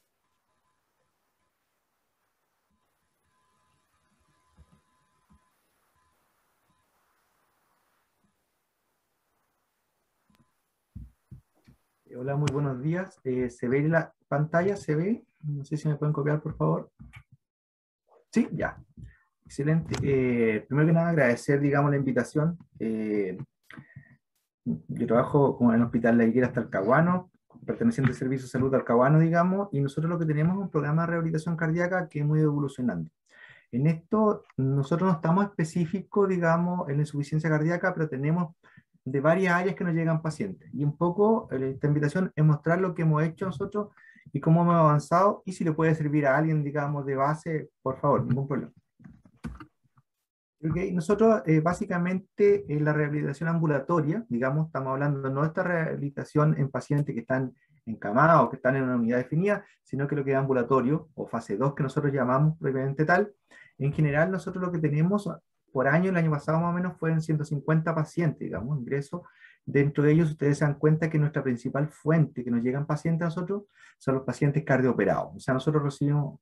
Hola, muy buenos días. ¿Se ve la pantalla? ¿Se ve? No sé si me pueden copiar, por favor. Sí, ya. Excelente. Primero que nada, agradecer, digamos, la invitación. Yo trabajo en el Hospital La Higuera Talcahuano, perteneciente al Servicio de Salud Talcahuano, digamos, y nosotros lo que tenemos es un programa de rehabilitación cardíaca que es muy evolucionando. En esto, nosotros no estamos específicos, digamos, en la insuficiencia cardíaca, pero tenemos de varias áreas que nos llegan pacientes. Y un poco esta invitación es mostrar lo que hemos hecho nosotros y cómo hemos avanzado, y si le puede servir a alguien, digamos, de base, por favor, ningún problema. Okay. Nosotros básicamente en la rehabilitación ambulatoria, digamos, estamos hablando no de esta rehabilitación en pacientes que están encamados, que están en una unidad definida, sino que lo que es ambulatorio, o fase 2 que nosotros llamamos propiamente tal. En general nosotros lo que tenemos por año, el año pasado más o menos fueron 150 pacientes, digamos, ingresos. Dentro de ellos ustedes se dan cuenta que nuestra principal fuente que nos llegan pacientes a nosotros son los pacientes cardiooperados. O sea, nosotros recibimos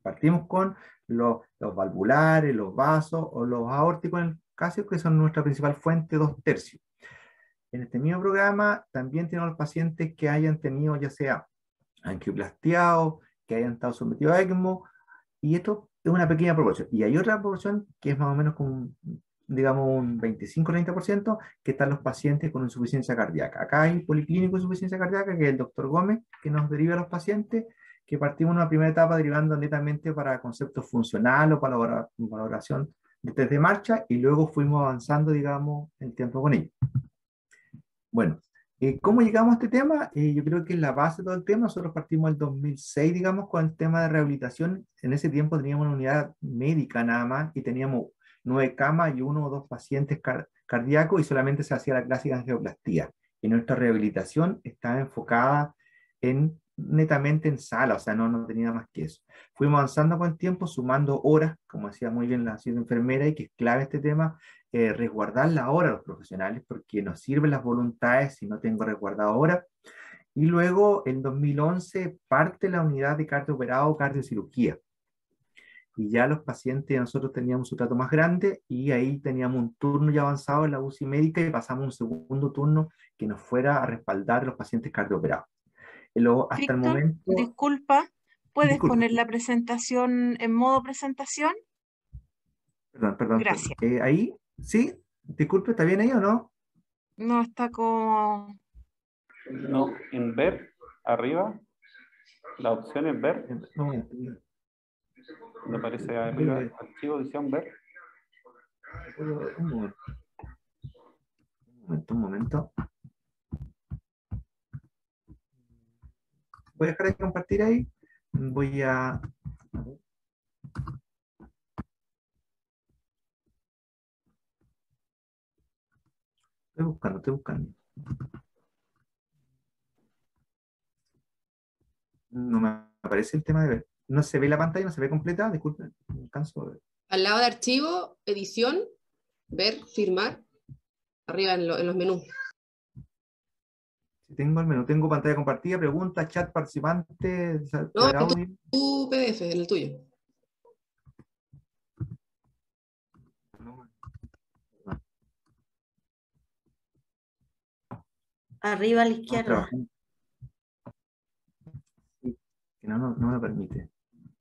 Partimos con los valvulares, los vasos o los aórticos en el caso, que son nuestra principal fuente, 2/3. En este mismo programa también tenemos los pacientes que hayan tenido ya sea angioplastiados, que hayan estado sometidos a ECMO, y esto es una pequeña proporción. Y hay otra proporción que es más o menos como, digamos, un 25-30%, que están los pacientes con insuficiencia cardíaca. Acá hay policlínico de insuficiencia cardíaca, que es el doctor Gómez, que nos deriva a los pacientes, que partimos en una primera etapa derivando netamente para conceptos funcionales o para valoración de test de marcha, y luego fuimos avanzando, digamos, el tiempo con ellos. Bueno, ¿cómo llegamos a este tema? Yo creo que es la base de todo el tema. Nosotros partimos en el 2006, digamos, con el tema de rehabilitación. En ese tiempo teníamos una unidad médica nada más y teníamos 9 camas y 1 o 2 pacientes cardíacos, y solamente se hacía la clásica angioplastía. Y nuestra rehabilitación estaba enfocada netamente en sala, o sea, no tenía más que eso. Fuimos avanzando con el tiempo, sumando horas, como decía muy bien la señora enfermera, y que es clave este tema, resguardar la hora a los profesionales, porque nos sirven las voluntades si no tengo resguardado hora. Y luego, en 2011, parte la unidad de cardioperado o cardiocirugía. Y ya los pacientes, nosotros teníamos un trato más grande, y ahí teníamos un turno ya avanzado en la UCI médica, y pasamos un segundo turno que nos fuera a respaldar a los pacientes cardioperados. Hasta el Víctor, momento... disculpa, ¿puedes Disculpe. poner la presentación en modo presentación? Perdón. Gracias. Ahí, sí, disculpe, ¿está bien ahí o no? No, está como... No, en ver, arriba, la opción es ver, me aparece arriba, archivo, edición, ver. Un momento. Voy a dejar de compartir ahí. Voy a... Estoy buscando. No me aparece el tema de ver. No se ve la pantalla, no se ve completa. Disculpen, no alcanzo a ver. Al lado de archivo, edición, ver, firmar, arriba en los menús. Si tengo el menú, tengo pantalla compartida, pregunta, chat, participante, No, audio. tu PDF, en el tuyo. Arriba a la izquierda. No me permite.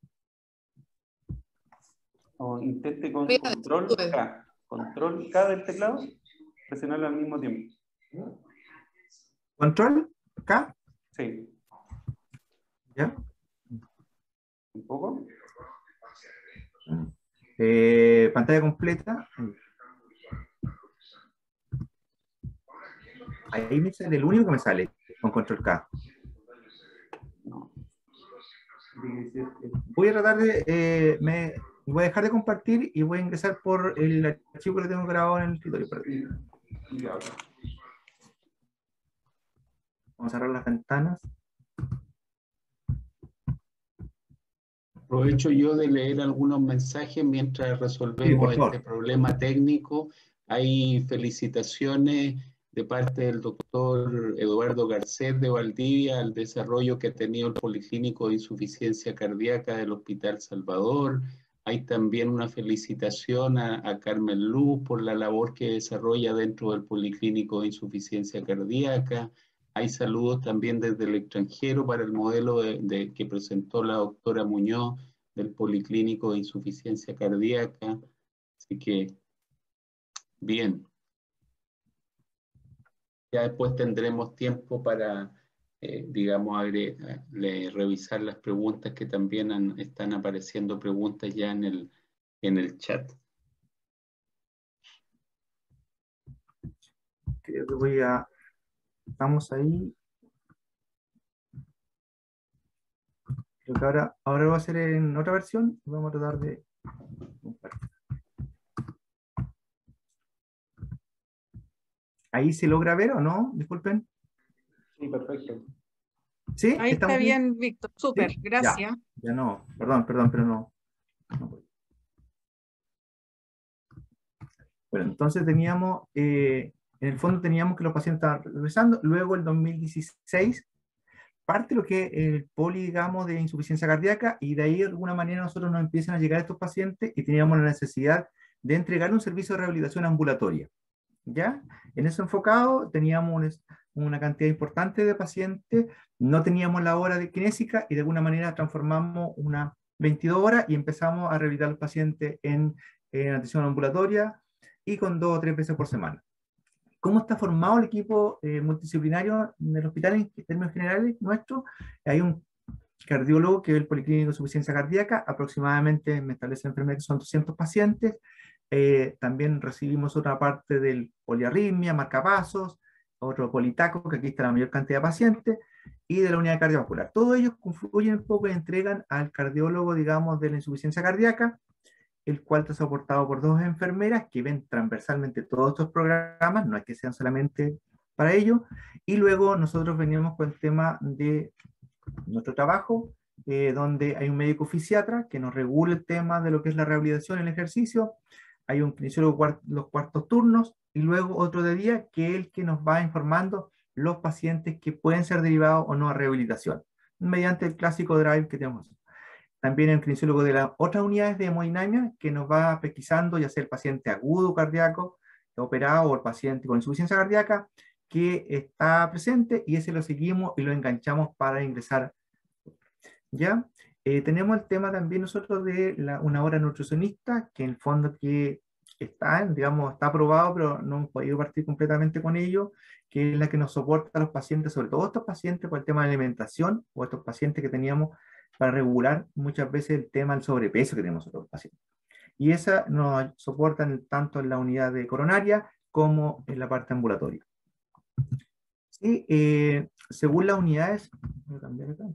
O intente con control K. Control K del teclado, presionarlo al mismo tiempo. ¿Control K? Sí. ¿Ya? ¿Un poco? Pantalla completa. Ahí me sale, el único que me sale con control K. No. Voy a tratar de... voy a dejar de compartir y voy a ingresar por el archivo que lo tengo grabado en el escritorio. Vamos a cerrar las ventanas. Aprovecho yo de leer algunos mensajes mientras resolvemos este problema técnico. Hay felicitaciones de parte del doctor Eduardo Garcés de Valdivia al desarrollo que ha tenido el Policlínico de Insuficiencia Cardíaca del Hospital Salvador. Hay también una felicitación a Carmen Luz por la labor que desarrolla dentro del Policlínico de Insuficiencia Cardíaca. Hay saludos también desde el extranjero para el modelo que presentó la doctora Muñoz del Policlínico de Insuficiencia Cardíaca. Así que, bien. Ya después tendremos tiempo para, digamos, revisar las preguntas que también están apareciendo preguntas ya en el chat. Creo que estamos ahí. Creo que ahora va a ser en otra versión. Vamos a tratar de compartir. ¿Ahí se logra ver o no? Disculpen. Sí, perfecto. ¿Sí? Ahí está bien, Víctor. Súper, ¿Sí? gracias. Ya no. Perdón, pero no. Bueno, entonces teníamos, en el fondo teníamos que los pacientes estaban regresando. Luego, el 2016, parte lo que es el poli, digamos, de insuficiencia cardíaca, y de ahí de alguna manera nosotros nos empiezan a llegar estos pacientes y teníamos la necesidad de entregar un servicio de rehabilitación ambulatoria. ¿Ya? En eso enfocado teníamos una cantidad importante de pacientes, no teníamos la hora de kinésica y de alguna manera transformamos unas 22 horas y empezamos a rehabilitar al paciente en atención ambulatoria y con 2 o 3 veces por semana. ¿Cómo está formado el equipo multidisciplinario del hospital en términos generales nuestro? Hay un cardiólogo que es el policlínico de insuficiencia cardíaca, aproximadamente me establece enfermedad que son 200 pacientes. También recibimos otra parte del poliarritmia, marcapasos, otro politaco, que aquí está la mayor cantidad de pacientes, y de la unidad cardiovascular. Todos ellos confluyen un poco y entregan al cardiólogo, digamos, de la insuficiencia cardíaca, el cual está soportado por 2 enfermeras que ven transversalmente todos estos programas, no es que sean solamente para ello, y luego nosotros venimos con el tema de nuestro trabajo, donde hay un médico fisiatra que nos regula el tema de lo que es la rehabilitación, el ejercicio, hay un kinesiólogo los cuartos turnos, y luego otro de día que es el que nos va informando los pacientes que pueden ser derivados o no a rehabilitación, mediante el clásico drive que tenemos. También el kinesiólogo de las otras unidades de hemodinamia que nos va pesquisando, ya sea el paciente agudo cardíaco, operado, o el paciente con insuficiencia cardíaca, que está presente, y ese lo seguimos y lo enganchamos para ingresar. ¿Ya? Tenemos el tema también nosotros de una hora nutricionista, que en el fondo que está, digamos, está aprobado, pero no hemos podido partir completamente con ello, que es la que nos soporta a los pacientes, sobre todo estos pacientes por el tema de alimentación, o estos pacientes que teníamos para regular muchas veces el tema del sobrepeso que tenemos nosotros los pacientes. Y esa nos soportan tanto en la unidad de coronaria como en la parte ambulatoria. Sí, según las unidades, voy a cambiar acá.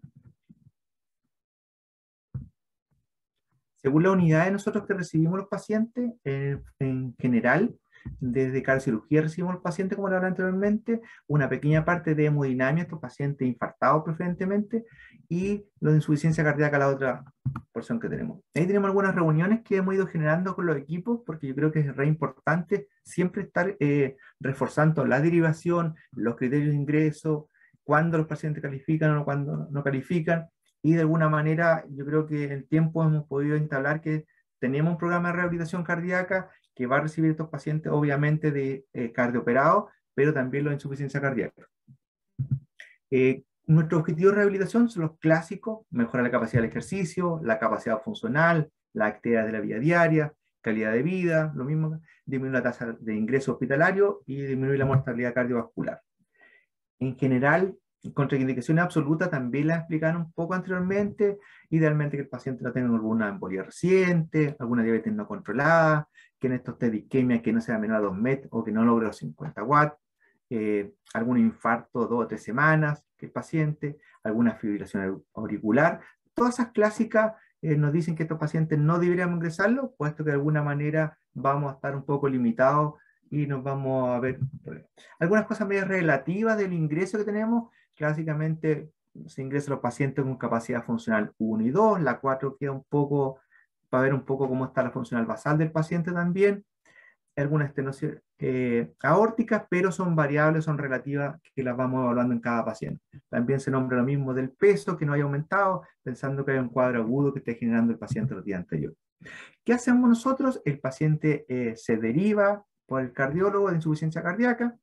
Según la unidad de nosotros que recibimos los pacientes, en general, desde cardiocirugía recibimos los pacientes, como lo hablaba anteriormente, una pequeña parte de hemodinamia, estos pacientes infartados preferentemente, y los de insuficiencia cardíaca, la otra porción que tenemos. Ahí tenemos algunas reuniones que hemos ido generando con los equipos, porque yo creo que es re importante siempre estar reforzando la derivación, los criterios de ingreso, cuándo los pacientes califican o cuándo no califican. Y de alguna manera, yo creo que en el tiempo hemos podido entablar que tenemos un programa de rehabilitación cardíaca que va a recibir estos pacientes, obviamente, de cardiooperados, pero también los de insuficiencia cardíaca. Nuestro objetivo de rehabilitación son los clásicos: mejorar la capacidad del ejercicio, la capacidad funcional, la actividad de la vida diaria, calidad de vida, lo mismo, disminuir la tasa de ingreso hospitalario y disminuir la mortalidad cardiovascular. En general, contraindicaciones absolutas también las explicaron un poco anteriormente. Idealmente que el paciente no tenga alguna embolia reciente, alguna diabetes no controlada, que en estos test de isquemia que no sea menor a 2 MET o que no logre los 50 watts, algún infarto 2 o 3 semanas que el paciente, alguna fibrilación auricular. Todas esas clásicas nos dicen que estos pacientes no deberíamos ingresarlos, puesto que de alguna manera vamos a estar un poco limitados y nos vamos a ver algunas cosas medio relativas del ingreso que tenemos, que básicamente se ingresan los pacientes con capacidad funcional 1 y 2, la 4 queda un poco, para ver un poco cómo está la funcional basal del paciente también, algunas estenosis aórticas, pero son variables, son relativas, que las vamos evaluando en cada paciente. También se nombra lo mismo del peso, que no haya aumentado, pensando que hay un cuadro agudo que esté generando el paciente los días anteriores. ¿Qué hacemos nosotros? El paciente se deriva por el cardiólogo de insuficiencia cardíaca,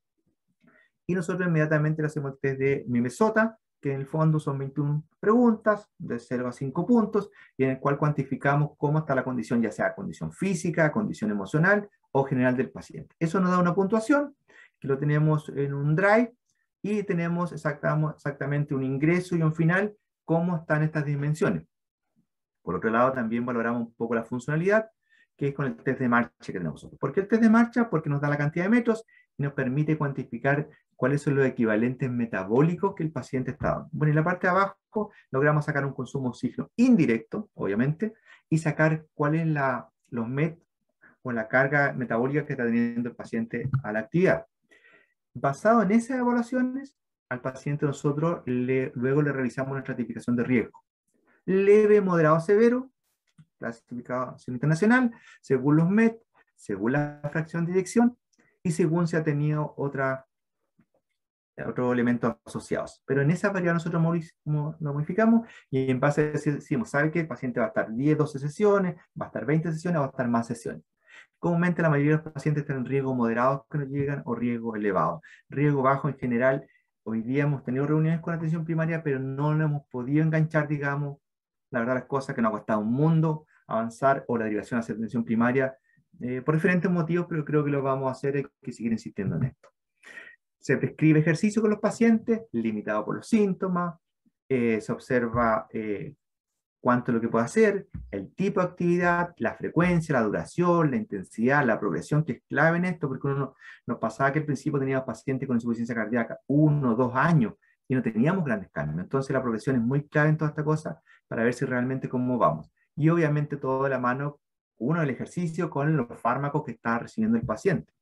y nosotros inmediatamente le hacemos el test de Minnesota, que en el fondo son 21 preguntas, de 0 a 5 puntos, y en el cual cuantificamos cómo está la condición, ya sea condición física, condición emocional o general del paciente. Eso nos da una puntuación, que lo tenemos en un drive, y tenemos exactamente un ingreso y un final, cómo están estas dimensiones. Por otro lado, también valoramos un poco la funcionalidad, que es con el test de marcha que tenemos nosotros. ¿Por qué el test de marcha? Porque nos da la cantidad de metros y nos permite cuantificar cuáles son los equivalentes metabólicos que el paciente está dando. Bueno, en la parte de abajo logramos sacar un consumo de oxígeno indirecto, obviamente, y sacar cuál es los MET o la carga metabólica que está teniendo el paciente a la actividad. Basado en esas evaluaciones, al paciente nosotros luego le realizamos una estratificación de riesgo. Leve, moderado, severo, clasificación internacional, según los MET, según la fracción de eyección y según si ha tenido otra otros elementos asociados. Pero en esa variable nosotros lo modificamos y en base a eso decimos, ¿sabe qué? El paciente va a estar 10, 12 sesiones, va a estar 20 sesiones, va a estar más sesiones. Comúnmente la mayoría de los pacientes están en riesgo moderado que nos llegan o riesgo elevado. Riesgo bajo en general, hoy día hemos tenido reuniones con atención primaria, pero no lo hemos podido enganchar, digamos, la verdad las cosas que nos ha costado un mundo avanzar o la derivación hacia atención primaria por diferentes motivos, pero creo que lo vamos a hacer, hay que seguir insistiendo en esto. Se prescribe ejercicio con los pacientes, limitado por los síntomas, se observa cuánto es lo que puede hacer, el tipo de actividad, la frecuencia, la duración, la intensidad, la progresión, que es clave en esto, porque nos pasaba que al principio teníamos pacientes con insuficiencia cardíaca 1 o 2 años y no teníamos grandes cambios. Entonces la progresión es muy clave en toda esta cosa para ver si realmente cómo vamos. Y obviamente todo de la mano, uno, el ejercicio con los fármacos que está recibiendo el paciente.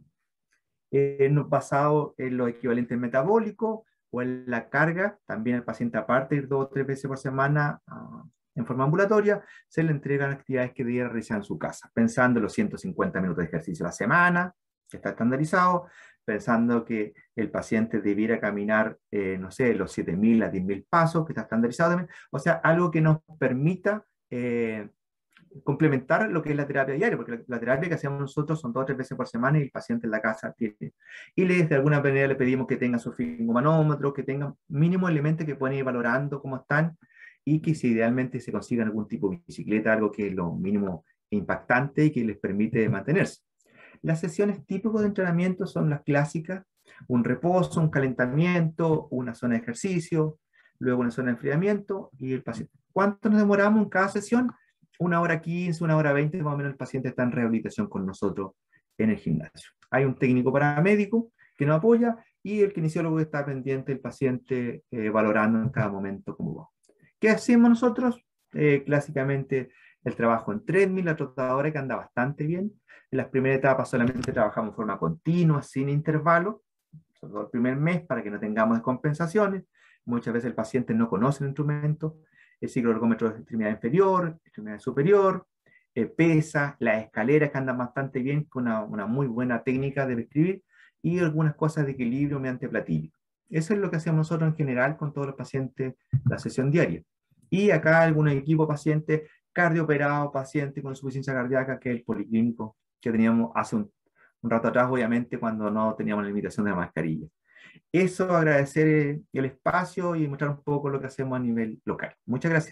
Basado en los equivalentes metabólicos o en la carga, también el paciente aparte de ir 2 o 3 veces por semana en forma ambulatoria, se le entregan actividades que debiera realizar en su casa, pensando en los 150 minutos de ejercicio a la semana, que está estandarizado, pensando que el paciente debiera caminar, no sé, los 7.000 a 10.000 pasos, que está estandarizado también, o sea, algo que nos permita complementar lo que es la terapia diaria, porque la terapia que hacemos nosotros son 2 o 3 veces por semana y el paciente en la casa tiene. Y de alguna manera le pedimos que tenga su esfingomanómetro, que tengan mínimo elementos que pueden ir valorando cómo están y que si idealmente se consigan algún tipo de bicicleta, algo que es lo mínimo impactante y que les permite mantenerse. Las sesiones típicas de entrenamiento son las clásicas, un reposo, un calentamiento, una zona de ejercicio, luego una zona de enfriamiento y el paciente. ¿Cuánto nos demoramos en cada sesión? 1 hora 15, 1 hora 20, más o menos el paciente está en rehabilitación con nosotros en el gimnasio. Hay un técnico paramédico que nos apoya y el kinesiólogo que está pendiente del paciente valorando en cada momento cómo va. ¿Qué hacemos nosotros? Clásicamente el trabajo en treadmill, la trotadora que anda bastante bien. En las primeras etapas solamente trabajamos en forma continua, sin intervalo, sobre todo el primer mes para que no tengamos descompensaciones. Muchas veces el paciente no conoce el instrumento. El cicloergómetro de extremidad inferior, extremidad superior, pesas, las escaleras que andan bastante bien, con una muy buena técnica de escribir, y algunas cosas de equilibrio mediante platillo. Eso es lo que hacemos nosotros en general con todos los pacientes la sesión diaria. Y acá algunos equipos pacientes cardiooperados, pacientes con insuficiencia cardíaca, que es el policlínico que teníamos hace un rato atrás, obviamente, cuando no teníamos la limitación de la mascarilla. Eso, agradecer el espacio y mostrar un poco lo que hacemos a nivel local. Muchas gracias.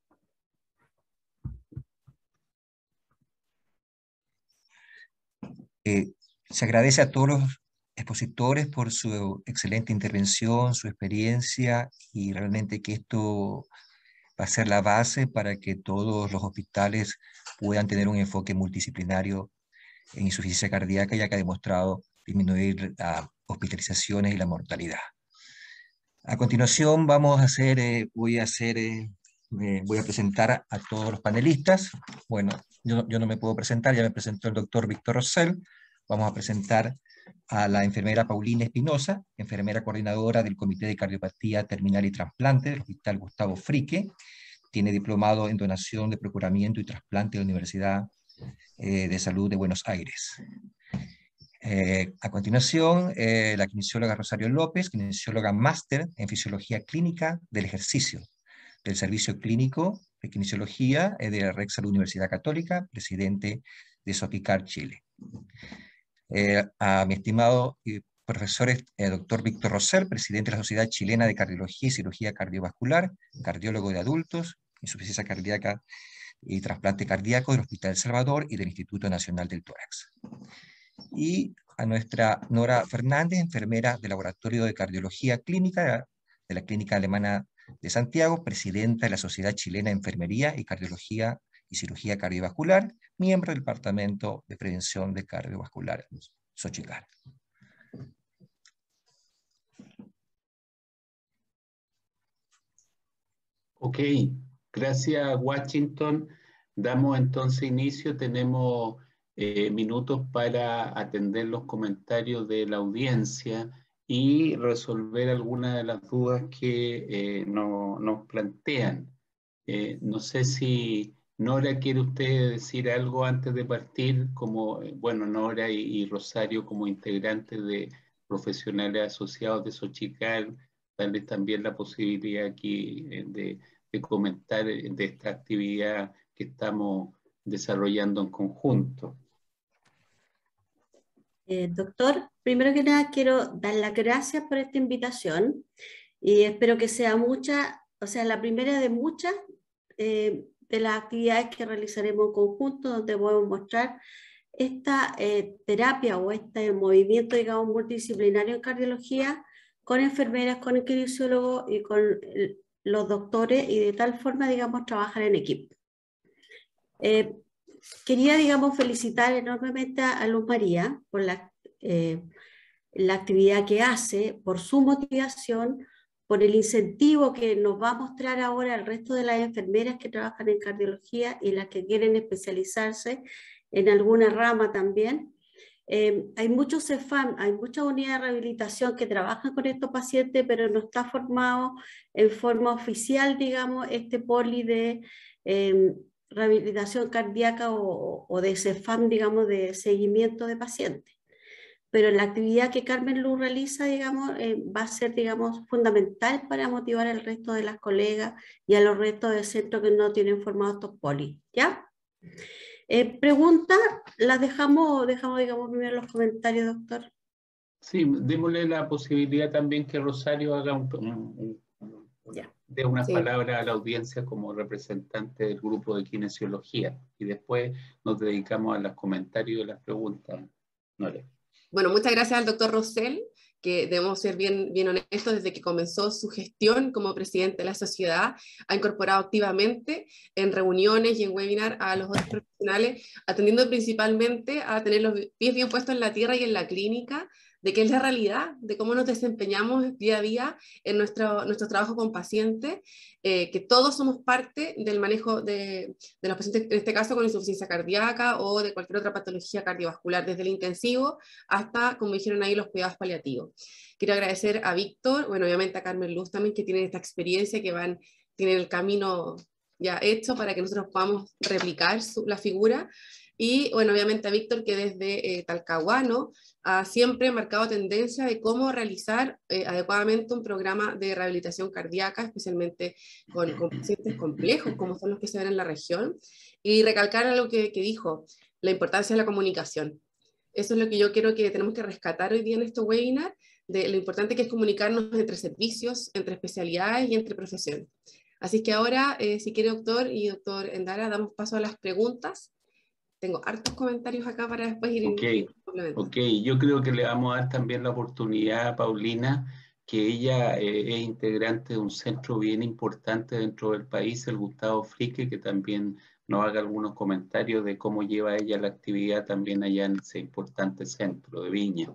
Se agradece a todos los expositores por su excelente intervención, su experiencia, y realmente que esto va a ser la base para que todos los hospitales puedan tener un enfoque multidisciplinario en insuficiencia cardíaca, ya que ha demostrado disminuir las hospitalizaciones y la mortalidad. A continuación voy a presentar a todos los panelistas. Bueno, yo no me puedo presentar, ya me presentó el doctor Víctor Rosell. Vamos a presentar a la enfermera Paulina Espinosa, enfermera coordinadora del Comité de Cardiopatía Terminal y Trasplante del Hospital Gustavo Fricke. Tiene diplomado en donación de procuramiento y trasplante de la Universidad de Salud de Buenos Aires. A continuación, la kinesióloga Rosario López, kinesióloga máster en Fisiología Clínica del Ejercicio, del Servicio Clínico de Kinesiología de la Red Salud Universidad Católica, presidente de Sopicar, Chile. A mi estimado profesor doctor Víctor Rosell, presidente de la Sociedad Chilena de Cardiología y Cirugía Cardiovascular, cardiólogo de adultos, insuficiencia cardíaca y trasplante cardíaco del Hospital El Salvador y del Instituto Nacional del Tórax. Y a nuestra Nora Fernández, enfermera del Laboratorio de Cardiología Clínica de la Clínica Alemana de Santiago, presidenta de la Sociedad Chilena de Enfermería y Cardiología y Cirugía Cardiovascular, miembro del Departamento de Prevención de Cardiovascular, Xochicar. Ok, gracias Washington. Damos entonces inicio. Tenemos minutos para atender los comentarios de la audiencia y resolver algunas de las dudas que nos plantean. No sé si Nora, ¿quiere usted decir algo antes de partir? Como, bueno, Nora y Rosario como integrantes de profesionales asociados de Xochicán, darles también la posibilidad aquí de comentar de esta actividad que estamos desarrollando en conjunto. Doctor, primero que nada quiero dar las gracias por esta invitación y espero que sea mucha, o sea, la primera de muchas de las actividades que realizaremos en conjunto, donde podemos mostrar esta terapia o este movimiento, digamos, multidisciplinario en cardiología con enfermeras, con kinesiólogos y con los doctores, y de tal forma, digamos, trabajar en equipo. Quería, digamos, felicitar enormemente a Luz María por la actividad que hace, por su motivación, por el incentivo que nos va a mostrar ahora al resto de las enfermeras que trabajan en cardiología y las que quieren especializarse en alguna rama también. Hay muchos CEFAM, hay muchas unidades de rehabilitación que trabajan con estos pacientes, pero no está formado en forma oficial, digamos, este poli de rehabilitación cardíaca o de CEFAM, digamos, de seguimiento de pacientes. Pero la actividad que Carmen Luz realiza, digamos, va a ser, digamos, fundamental para motivar al resto de las colegas y a los restos de centros que no tienen formados estos polis, ¿ya? Preguntas, las dejamos, digamos, primero los comentarios, doctor. Sí, démosle la posibilidad también que Rosario haga dé unas palabras a la audiencia como representante del grupo de kinesiología, y después nos dedicamos a los comentarios y las preguntas. Nore. Bueno, muchas gracias al doctor Rosell, que debemos ser bien honestos, desde que comenzó su gestión como presidente de la sociedad, ha incorporado activamente en reuniones y en webinar a los otros profesionales, atendiendo principalmente a tener los pies bien puestos en la tierra y en la clínica, de qué es la realidad, de cómo nos desempeñamos día a día en nuestro trabajo con pacientes, que todos somos parte del manejo de los pacientes, en este caso con insuficiencia cardíaca o de cualquier otra patología cardiovascular, desde el intensivo hasta, como dijeron ahí, los cuidados paliativos. Quiero agradecer a Víctor, bueno, obviamente a Carmen Luz también, que tienen esta experiencia, que tienen el camino ya hecho para que nosotros podamos replicar la figura. Y bueno, obviamente a Víctor, que desde Talcahuano ha siempre marcado tendencia de cómo realizar adecuadamente un programa de rehabilitación cardíaca, especialmente con pacientes complejos, como son los que se ven en la región. Y recalcar algo que dijo, la importancia de la comunicación. Eso es lo que yo creo que tenemos que rescatar hoy día en este webinar, de lo importante que es comunicarnos entre servicios, entre especialidades y entre profesiones. Así que ahora, si quiere doctor y doctor Endara, damos paso a las preguntas. Tengo hartos comentarios acá para después ir complementando. Ok, yo creo que le vamos a dar también la oportunidad a Paulina, que ella es integrante de un centro bien importante dentro del país, el Gustavo Fricke, que también nos haga algunos comentarios de cómo lleva ella la actividad también allá en ese importante centro de Viña.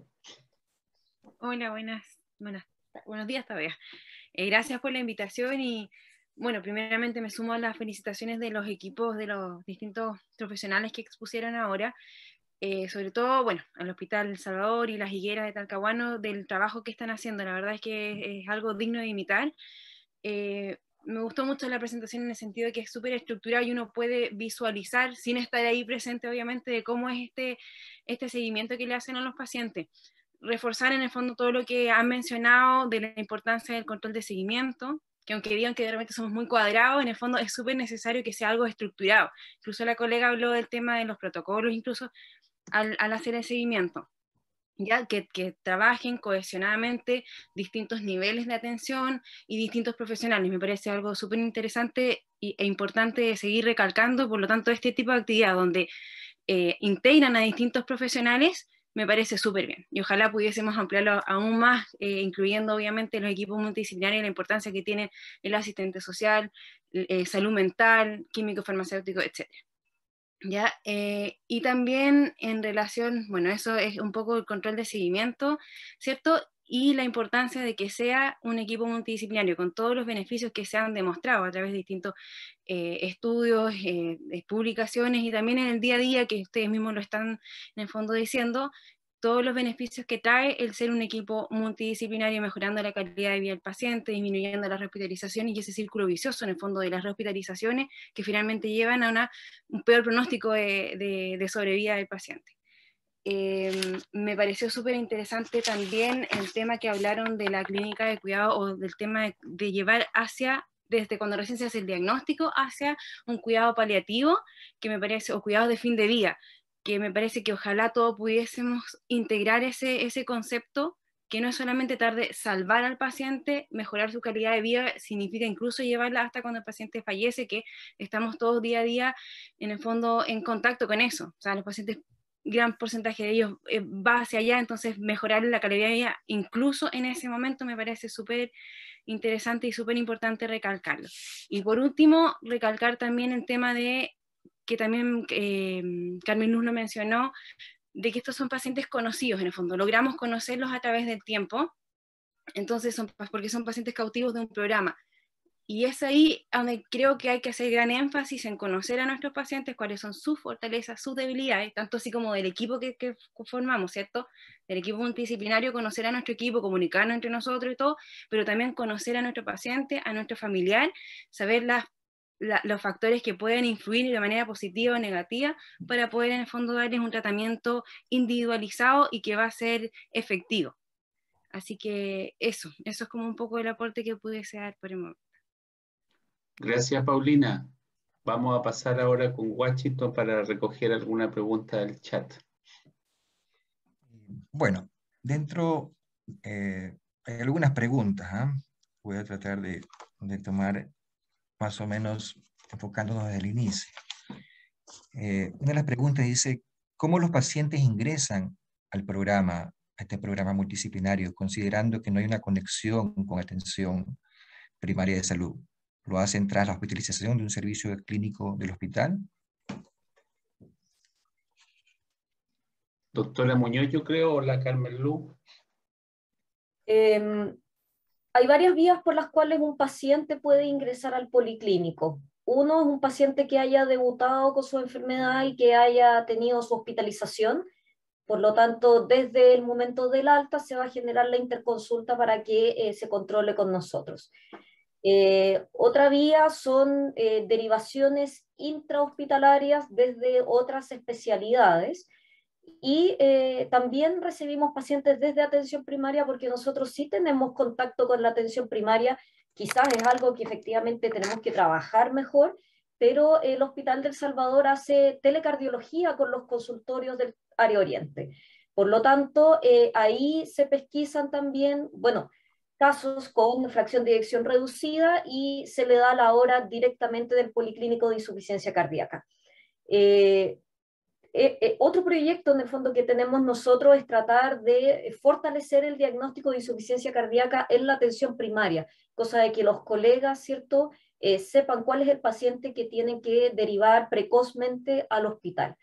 Hola, buenos días todavía. Gracias por la invitación y bueno, primeramente me sumo a las felicitaciones de los equipos de los distintos profesionales que expusieron ahora, sobre todo, bueno, al Hospital Salvador y las Higueras de Talcahuano, del trabajo que están haciendo. La verdad es que es algo digno de imitar. Me gustó mucho la presentación en el sentido de que es súper estructurada y uno puede visualizar, sin estar ahí presente obviamente, de cómo es este seguimiento que le hacen a los pacientes. Reforzar en el fondo todo lo que han mencionado de la importancia del control de seguimiento, que aunque digan que de repente somos muy cuadrados, en el fondo es súper necesario que sea algo estructurado. Incluso la colega habló del tema de los protocolos, incluso al hacer el seguimiento, ya que trabajen cohesionadamente distintos niveles de atención y distintos profesionales. Me parece algo súper interesante e importante de seguir recalcando. Por lo tanto, este tipo de actividad donde integran a distintos profesionales me parece súper bien, y ojalá pudiésemos ampliarlo aún más, incluyendo obviamente los equipos multidisciplinarios y la importancia que tiene el asistente social, salud mental, químico, farmacéutico, etc. ¿Ya? Y también en relación, bueno, eso es un poco el control de seguimiento, ¿cierto? Y la importancia de que sea un equipo multidisciplinario con todos los beneficios que se han demostrado a través de distintos estudios, publicaciones y también en el día a día, que ustedes mismos lo están en el fondo diciendo, todos los beneficios que trae el ser un equipo multidisciplinario, mejorando la calidad de vida del paciente, disminuyendo las hospitalizaciones y ese círculo vicioso en el fondo de las hospitalizaciones que finalmente llevan a un peor pronóstico de sobrevida del paciente. me pareció súper interesante también el tema que hablaron de la clínica de cuidado, o del tema de llevar hacia, desde cuando recién se hace el diagnóstico, hacia un cuidado paliativo, que me parece, o cuidado de fin de vida, que me parece que ojalá todos pudiésemos integrar ese concepto, que no es solamente tratar de salvar al paciente, mejorar su calidad de vida, significa incluso llevarla hasta cuando el paciente fallece, que estamos todos día a día, en el fondo, en contacto con eso. O sea, los pacientes, gran porcentaje de ellos va hacia allá, entonces mejorar la calidad de vida, incluso en ese momento, me parece súper interesante y súper importante recalcarlo. Y por último, recalcar también el tema de, que también Carmen Luz lo mencionó, de que estos son pacientes conocidos en el fondo, logramos conocerlos a través del tiempo, entonces porque son pacientes cautivos de un programa. Y es ahí donde creo que hay que hacer gran énfasis en conocer a nuestros pacientes, cuáles son sus fortalezas, sus debilidades, tanto así como del equipo que formamos, ¿cierto? Del equipo multidisciplinario, conocer a nuestro equipo, comunicarnos entre nosotros y todo, pero también conocer a nuestro paciente, a nuestro familiar, saber los factores que pueden influir de manera positiva o negativa para poder en el fondo darles un tratamiento individualizado y que va a ser efectivo. Así que eso es como un poco el aporte que pudiese dar por el momento. Gracias, Paulina. Vamos a pasar ahora con Washington para recoger alguna pregunta del chat. Bueno, dentro hay algunas preguntas, ¿eh? Voy a tratar de tomar más o menos enfocándonos desde el inicio. Una de las preguntas dice, ¿cómo los pacientes ingresan al programa, a este programa multidisciplinario, considerando que no hay una conexión con atención primaria de salud? ¿Lo hacen tras la hospitalización de un servicio clínico del hospital? Doctora Muñoz, yo creo, o la Carmen Luz. Hay varias vías por las cuales un paciente puede ingresar al policlínico. Uno es un paciente que haya debutado con su enfermedad y que haya tenido su hospitalización. Por lo tanto, desde el momento del alta se va a generar la interconsulta para que se controle con nosotros. Otra vía son derivaciones intrahospitalarias desde otras especialidades. Y también recibimos pacientes desde atención primaria, porque nosotros sí tenemos contacto con la atención primaria. Quizás es algo que efectivamente tenemos que trabajar mejor, pero el Hospital del Salvador hace telecardiología con los consultorios del Área Oriente. Por lo tanto, ahí se pesquisan también, bueno, casos con fracción de eyección reducida y se le da la hora directamente del policlínico de insuficiencia cardíaca. Otro proyecto en el fondo que tenemos nosotros es tratar de fortalecer el diagnóstico de insuficiencia cardíaca en la atención primaria, cosa de que los colegas, ¿cierto?, sepan cuál es el paciente que tienen que derivar precozmente al hospital.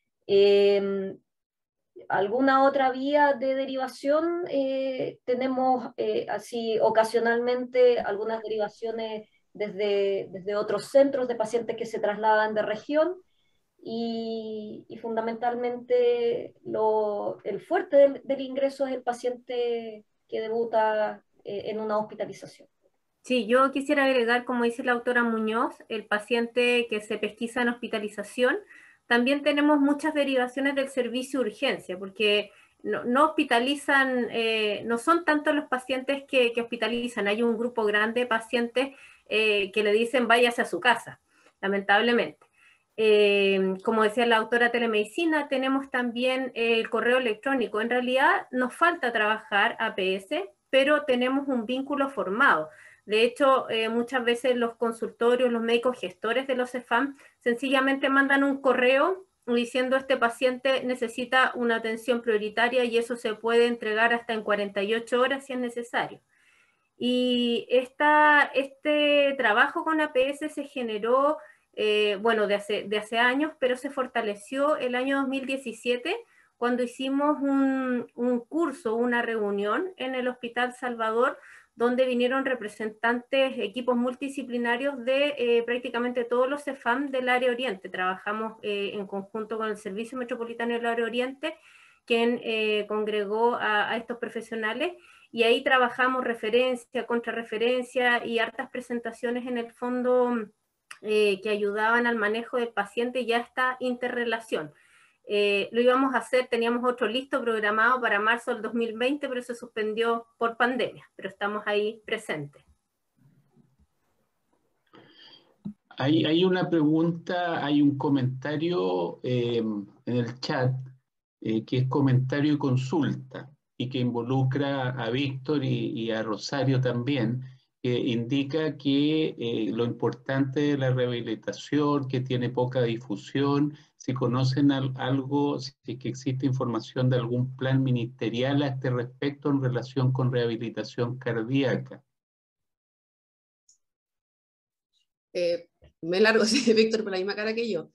¿Alguna otra vía de derivación? Tenemos así ocasionalmente algunas derivaciones desde otros centros de pacientes que se trasladan de región. Y fundamentalmente el fuerte del ingreso es el paciente que debuta en una hospitalización. Sí, yo quisiera agregar, como dice la autora Muñoz, el paciente que se pesquisa en hospitalización. También tenemos muchas derivaciones del servicio de urgencia, porque no hospitalizan, no son tantos los pacientes que hospitalizan. Hay un grupo grande de pacientes que le dicen váyase a su casa, lamentablemente. Como decía la autora telemedicina, tenemos también el correo electrónico. En realidad nos falta trabajar APS, pero tenemos un vínculo formado. De hecho, muchas veces los consultorios, los médicos gestores de los CEFAM, sencillamente mandan un correo diciendo este paciente necesita una atención prioritaria y eso se puede entregar hasta en 48 horas si es necesario. Y este trabajo con APS se generó bueno, de hace años, pero se fortaleció el año 2017 cuando hicimos un curso, una reunión en el Hospital Salvador, donde vinieron representantes, equipos multidisciplinarios de prácticamente todos los CEFAM del Área Oriente. Trabajamos en conjunto con el Servicio Metropolitano del Área Oriente, quien congregó a estos profesionales, y ahí trabajamos referencia, contrarreferencia y hartas presentaciones en el fondo que ayudaban al manejo del paciente y a esta interrelación. Lo íbamos a hacer, teníamos otro listo programado para marzo del 2020, pero se suspendió por pandemia, pero estamos ahí presentes. Hay una pregunta, hay un comentario en el chat, que es comentario y consulta, y que involucra a Víctor y a Rosario también, que indica que lo importante de la rehabilitación, que tiene poca difusión, si conocen algo, si es que existe información de algún plan ministerial a este respecto en relación con rehabilitación cardíaca. Me largo, sí, Víctor, por la misma cara que yo.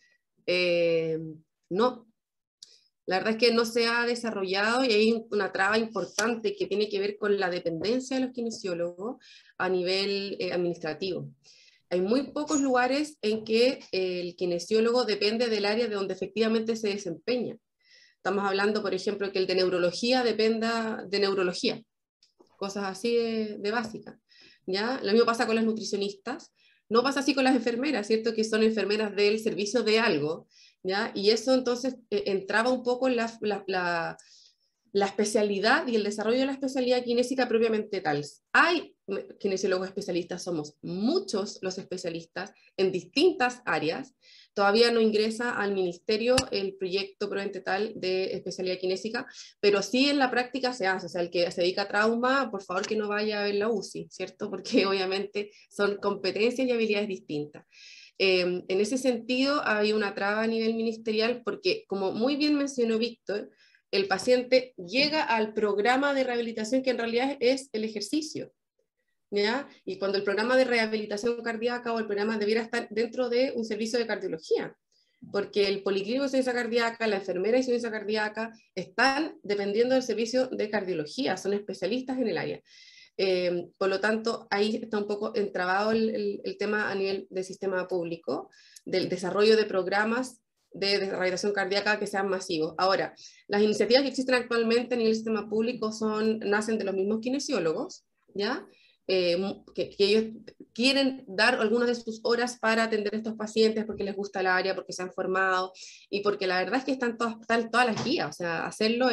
No, la verdad es que no se ha desarrollado y hay una traba importante que tiene que ver con la dependencia de los kinesiólogos a nivel administrativo. Hay muy pocos lugares en que el kinesiólogo depende del área de donde efectivamente se desempeña. Estamos hablando, por ejemplo, que el de neurología dependa de neurología, cosas así de básicas, ¿ya? Lo mismo pasa con las nutricionistas. No pasa así con las enfermeras, ¿cierto? Que son enfermeras del servicio de algo, ¿ya? Y eso entonces entraba un poco en la especialidad y el desarrollo de la especialidad kinésica propiamente tal. Hay kinesiólogos especialistas, somos muchos los especialistas en distintas áreas. Todavía no ingresa al ministerio el proyecto propiamente tal de especialidad kinésica, pero sí en la práctica se hace. O sea, el que se dedica a trauma, por favor que no vaya a ver la UCI, ¿cierto? Porque obviamente son competencias y habilidades distintas. En ese sentido, hay una traba a nivel ministerial porque, como muy bien mencionó Víctor, el paciente llega al programa de rehabilitación que en realidad es el ejercicio, ¿ya? Y cuando el programa de rehabilitación cardíaca o el programa debiera estar dentro de un servicio de cardiología, porque el policlínico de insuficiencia cardíaca, la enfermera de insuficiencia cardíaca están dependiendo del servicio de cardiología, son especialistas en el área. Por lo tanto, ahí está un poco entrabado el tema a nivel del sistema público, del desarrollo de programas de rehabilitación cardíaca que sean masivos. Ahora, las iniciativas que existen actualmente a nivel del sistema público nacen de los mismos kinesiólogos, ¿ya? Que ellos quieren dar algunas de sus horas para atender a estos pacientes porque les gusta el área, porque se han formado y porque la verdad es que están todas las guías, o sea, hacerlo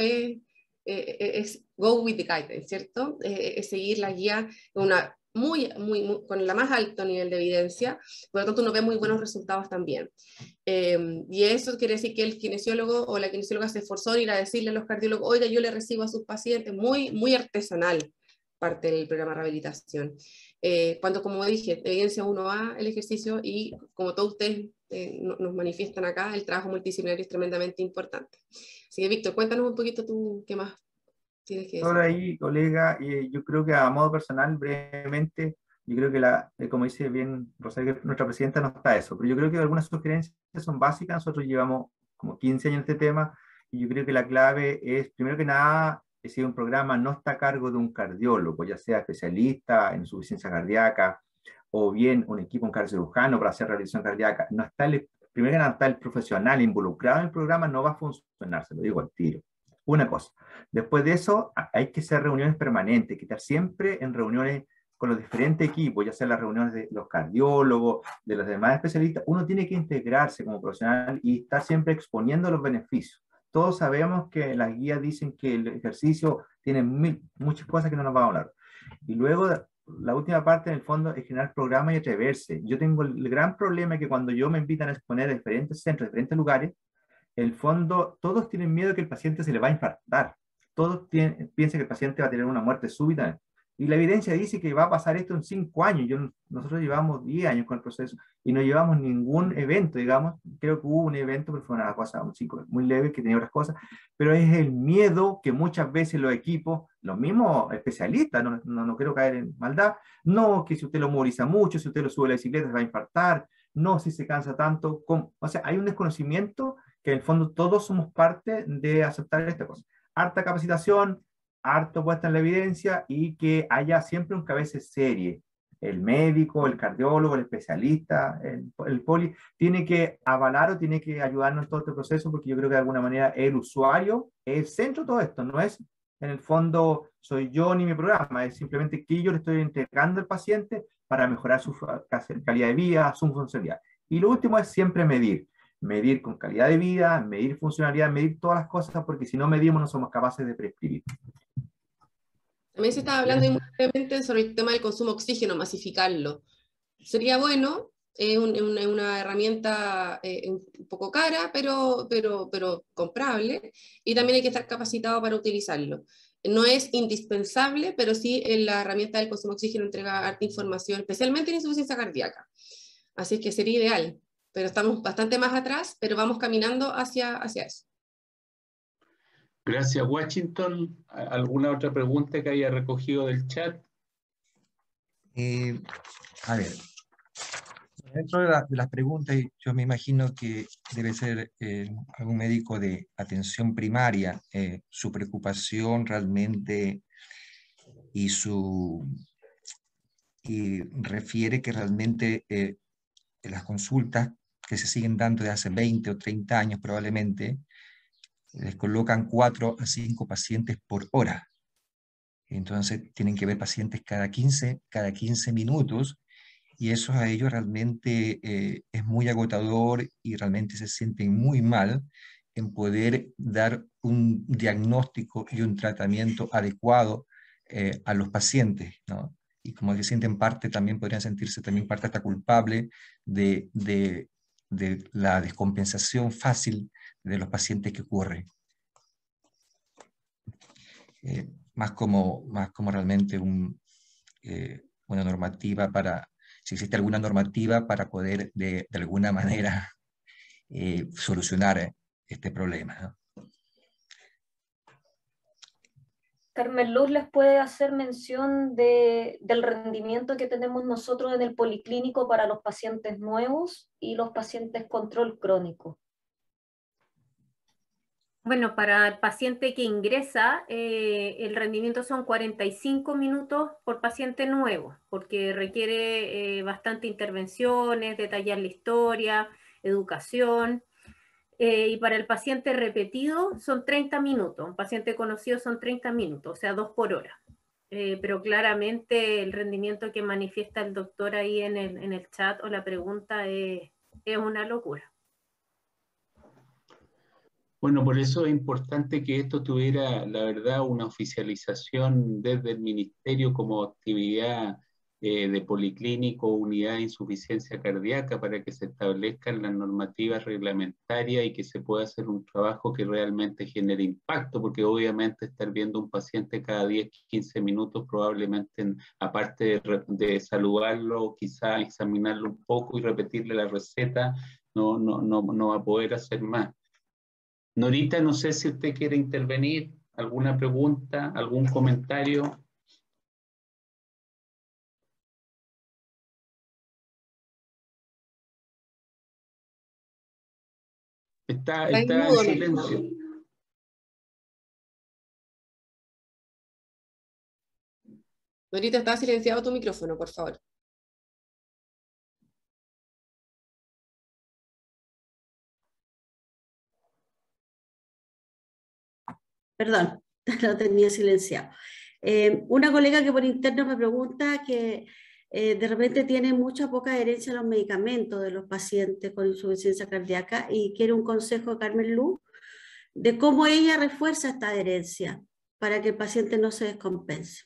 es go with the guidance, ¿cierto? Es seguir la guía con con la más alto nivel de evidencia, por lo tanto uno ve muy buenos resultados también. Y eso quiere decir que el kinesiólogo o la kinesióloga se esforzó en ir a decirle a los cardiólogos, oiga, yo le recibo a sus pacientes, muy artesanal parte del programa de rehabilitación. Cuando, como dije, evidencia 1A el ejercicio y como todos ustedes nos manifiestan acá, el trabajo multidisciplinario es tremendamente importante. Así que, Víctor, cuéntanos un poquito tú qué más tienes que decir. Ahora ahí, colega, yo creo que a modo personal, brevemente, yo creo que como dice bien Rosario, nuestra presidenta, no está eso, pero yo creo que algunas sugerencias son básicas. Nosotros llevamos como 15 años en este tema y yo creo que la clave es, primero que nada, si un programa no está a cargo de un cardiólogo, ya sea especialista en insuficiencia cardíaca o bien un equipo, un cardiocirujano para hacer rehabilitación cardíaca, no está primero que nada está el profesional involucrado en el programa, no va a funcionar, se lo digo al tiro. Una cosa. Después de eso, hay que hacer reuniones permanentes, que estar siempre en reuniones con los diferentes equipos, ya sea las reuniones de los cardiólogos, de los demás especialistas. Uno tiene que integrarse como profesional y estar siempre exponiendo los beneficios. Todos sabemos que las guías dicen que el ejercicio tiene muchas cosas que no nos van a hablar. Y luego, la última parte, en el fondo, es generar programas y atreverse. Yo tengo el gran problema que cuando yo me invitan a exponer a diferentes centros, a diferentes lugares, en el fondo, todos tienen miedo de que el paciente se le va a infartar. Todos piensan que el paciente va a tener una muerte súbita. Y la evidencia dice que va a pasar esto en 5 años. Nosotros llevamos 10 años con el proceso y no llevamos ningún evento, digamos. Creo que hubo un evento, pero fue una cosa muy leve, que tenía otras cosas. Pero es el miedo que muchas veces los equipos, los mismos especialistas, no quiero caer en maldad, no, que si usted lo moviliza mucho, si usted lo sube a la bicicleta se va a infartar, no, si se cansa tanto. O sea, hay un desconocimiento que en el fondo todos somos parte de aceptar esta cosa. Harta capacitación, harto puesta en la evidencia y que haya siempre un cabeza serie. El médico, el cardiólogo, el especialista, el poli, tiene que avalar o tiene que ayudarnos en todo este proceso, porque yo creo que de alguna manera el usuario es el centro de todo esto. No es, en el fondo, soy yo ni mi programa, es simplemente que yo le estoy entregando al paciente para mejorar su calidad de vida, su funcionalidad. Y lo último es siempre medir. medir con calidad de vida, medir funcionalidad, medir todas las cosas, porque si no medimos no somos capaces de prescribir. También se estaba hablando muy brevemente sobre el tema del consumo de oxígeno, masificarlo. Sería bueno, es una herramienta un poco cara, pero comprable, y también hay que estar capacitado para utilizarlo. No es indispensable, pero sí la herramienta del consumo de oxígeno entrega harta información, especialmente en insuficiencia cardíaca. Así que sería ideal, pero estamos bastante más atrás, pero vamos caminando hacia eso. Gracias, Washington. ¿Alguna otra pregunta que haya recogido del chat? A ver, dentro de las preguntas, yo me imagino que debe ser algún médico de atención primaria, su preocupación realmente y refiere que realmente las consultas que se siguen dando de hace 20 o 30 años probablemente, les colocan 4 a 5 pacientes por hora. Entonces tienen que ver pacientes cada 15 minutos, y eso a ellos realmente es muy agotador y realmente se sienten muy mal en poder dar un diagnóstico y un tratamiento adecuado a los pacientes, ¿no? Y como que sienten parte, también podrían sentirse también parte hasta culpable de la descompensación fácil de los pacientes que ocurre. Más como realmente una normativa para, si existe alguna normativa para poder de alguna manera solucionar este problema, ¿no? Carmen Luz les puede hacer mención del rendimiento que tenemos nosotros en el policlínico para los pacientes nuevos y los pacientes control crónico. Bueno, para el paciente que ingresa, el rendimiento son 45 minutos por paciente nuevo, porque requiere bastante intervenciones, detallar la historia, educación. Y para el paciente repetido son 30 minutos, un paciente conocido son 30 minutos, o sea, 2 por hora. Pero claramente el rendimiento que manifiesta el doctor ahí en el chat o la pregunta es una locura. Bueno, por eso es importante que esto tuviera, la verdad, una oficialización desde el Ministerio como actividad de policlínico, unidad de insuficiencia cardíaca, para que se establezcan las normativas reglamentarias y que se pueda hacer un trabajo que realmente genere impacto, porque obviamente estar viendo un paciente cada 10, 15 minutos, probablemente, aparte de saludarlo, quizá examinarlo un poco y repetirle la receta, no va a poder hacer más. Norita, no sé si usted quiere intervenir, alguna pregunta, algún comentario. Está en silencio. Norita, está silenciado tu micrófono, por favor. Perdón, lo tenía silenciado. Una colega que por interno me pregunta que de repente tiene mucha poca adherencia a los medicamentos de los pacientes con insuficiencia cardíaca y quiere un consejo de Carmen Luz de cómo ella refuerza esta adherencia para que el paciente no se descompense.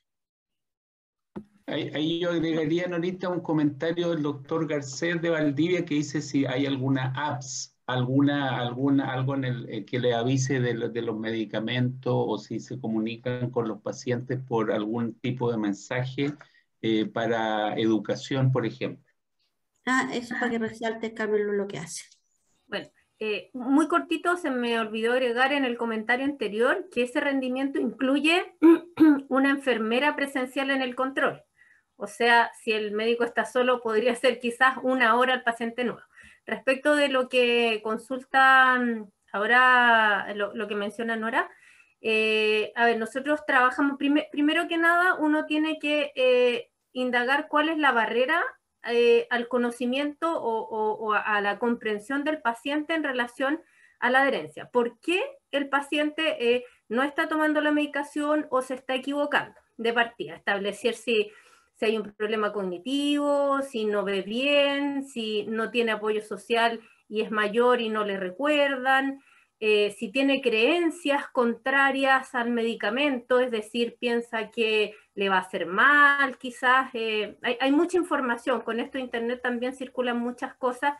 Ahí yo agregaría, Norita, un comentario del doctor Garcés de Valdivia que dice si hay alguna apps, algo en que le avise de los medicamentos, o si se comunican con los pacientes por algún tipo de mensaje para educación, por ejemplo. Eso para que resalte Carmen Luz lo que hace. Bueno, muy cortito, se me olvidó agregar en el comentario anterior que ese rendimiento incluye una enfermera presencial en el control. O sea, si el médico está solo, podría ser quizás 1 hora al paciente nuevo. Respecto de lo que consulta ahora, lo que menciona Nora, a ver, nosotros trabajamos, primero que nada, uno tiene que indagar cuál es la barrera al conocimiento o a la comprensión del paciente en relación a la adherencia. ¿Por qué el paciente no está tomando la medicación o se está equivocando? De partida, establecer si hay un problema cognitivo, si no ve bien, si no tiene apoyo social y es mayor y no le recuerdan, si tiene creencias contrarias al medicamento, es decir, piensa que le va a hacer mal, quizás, hay mucha información, con esto de internet también circulan muchas cosas,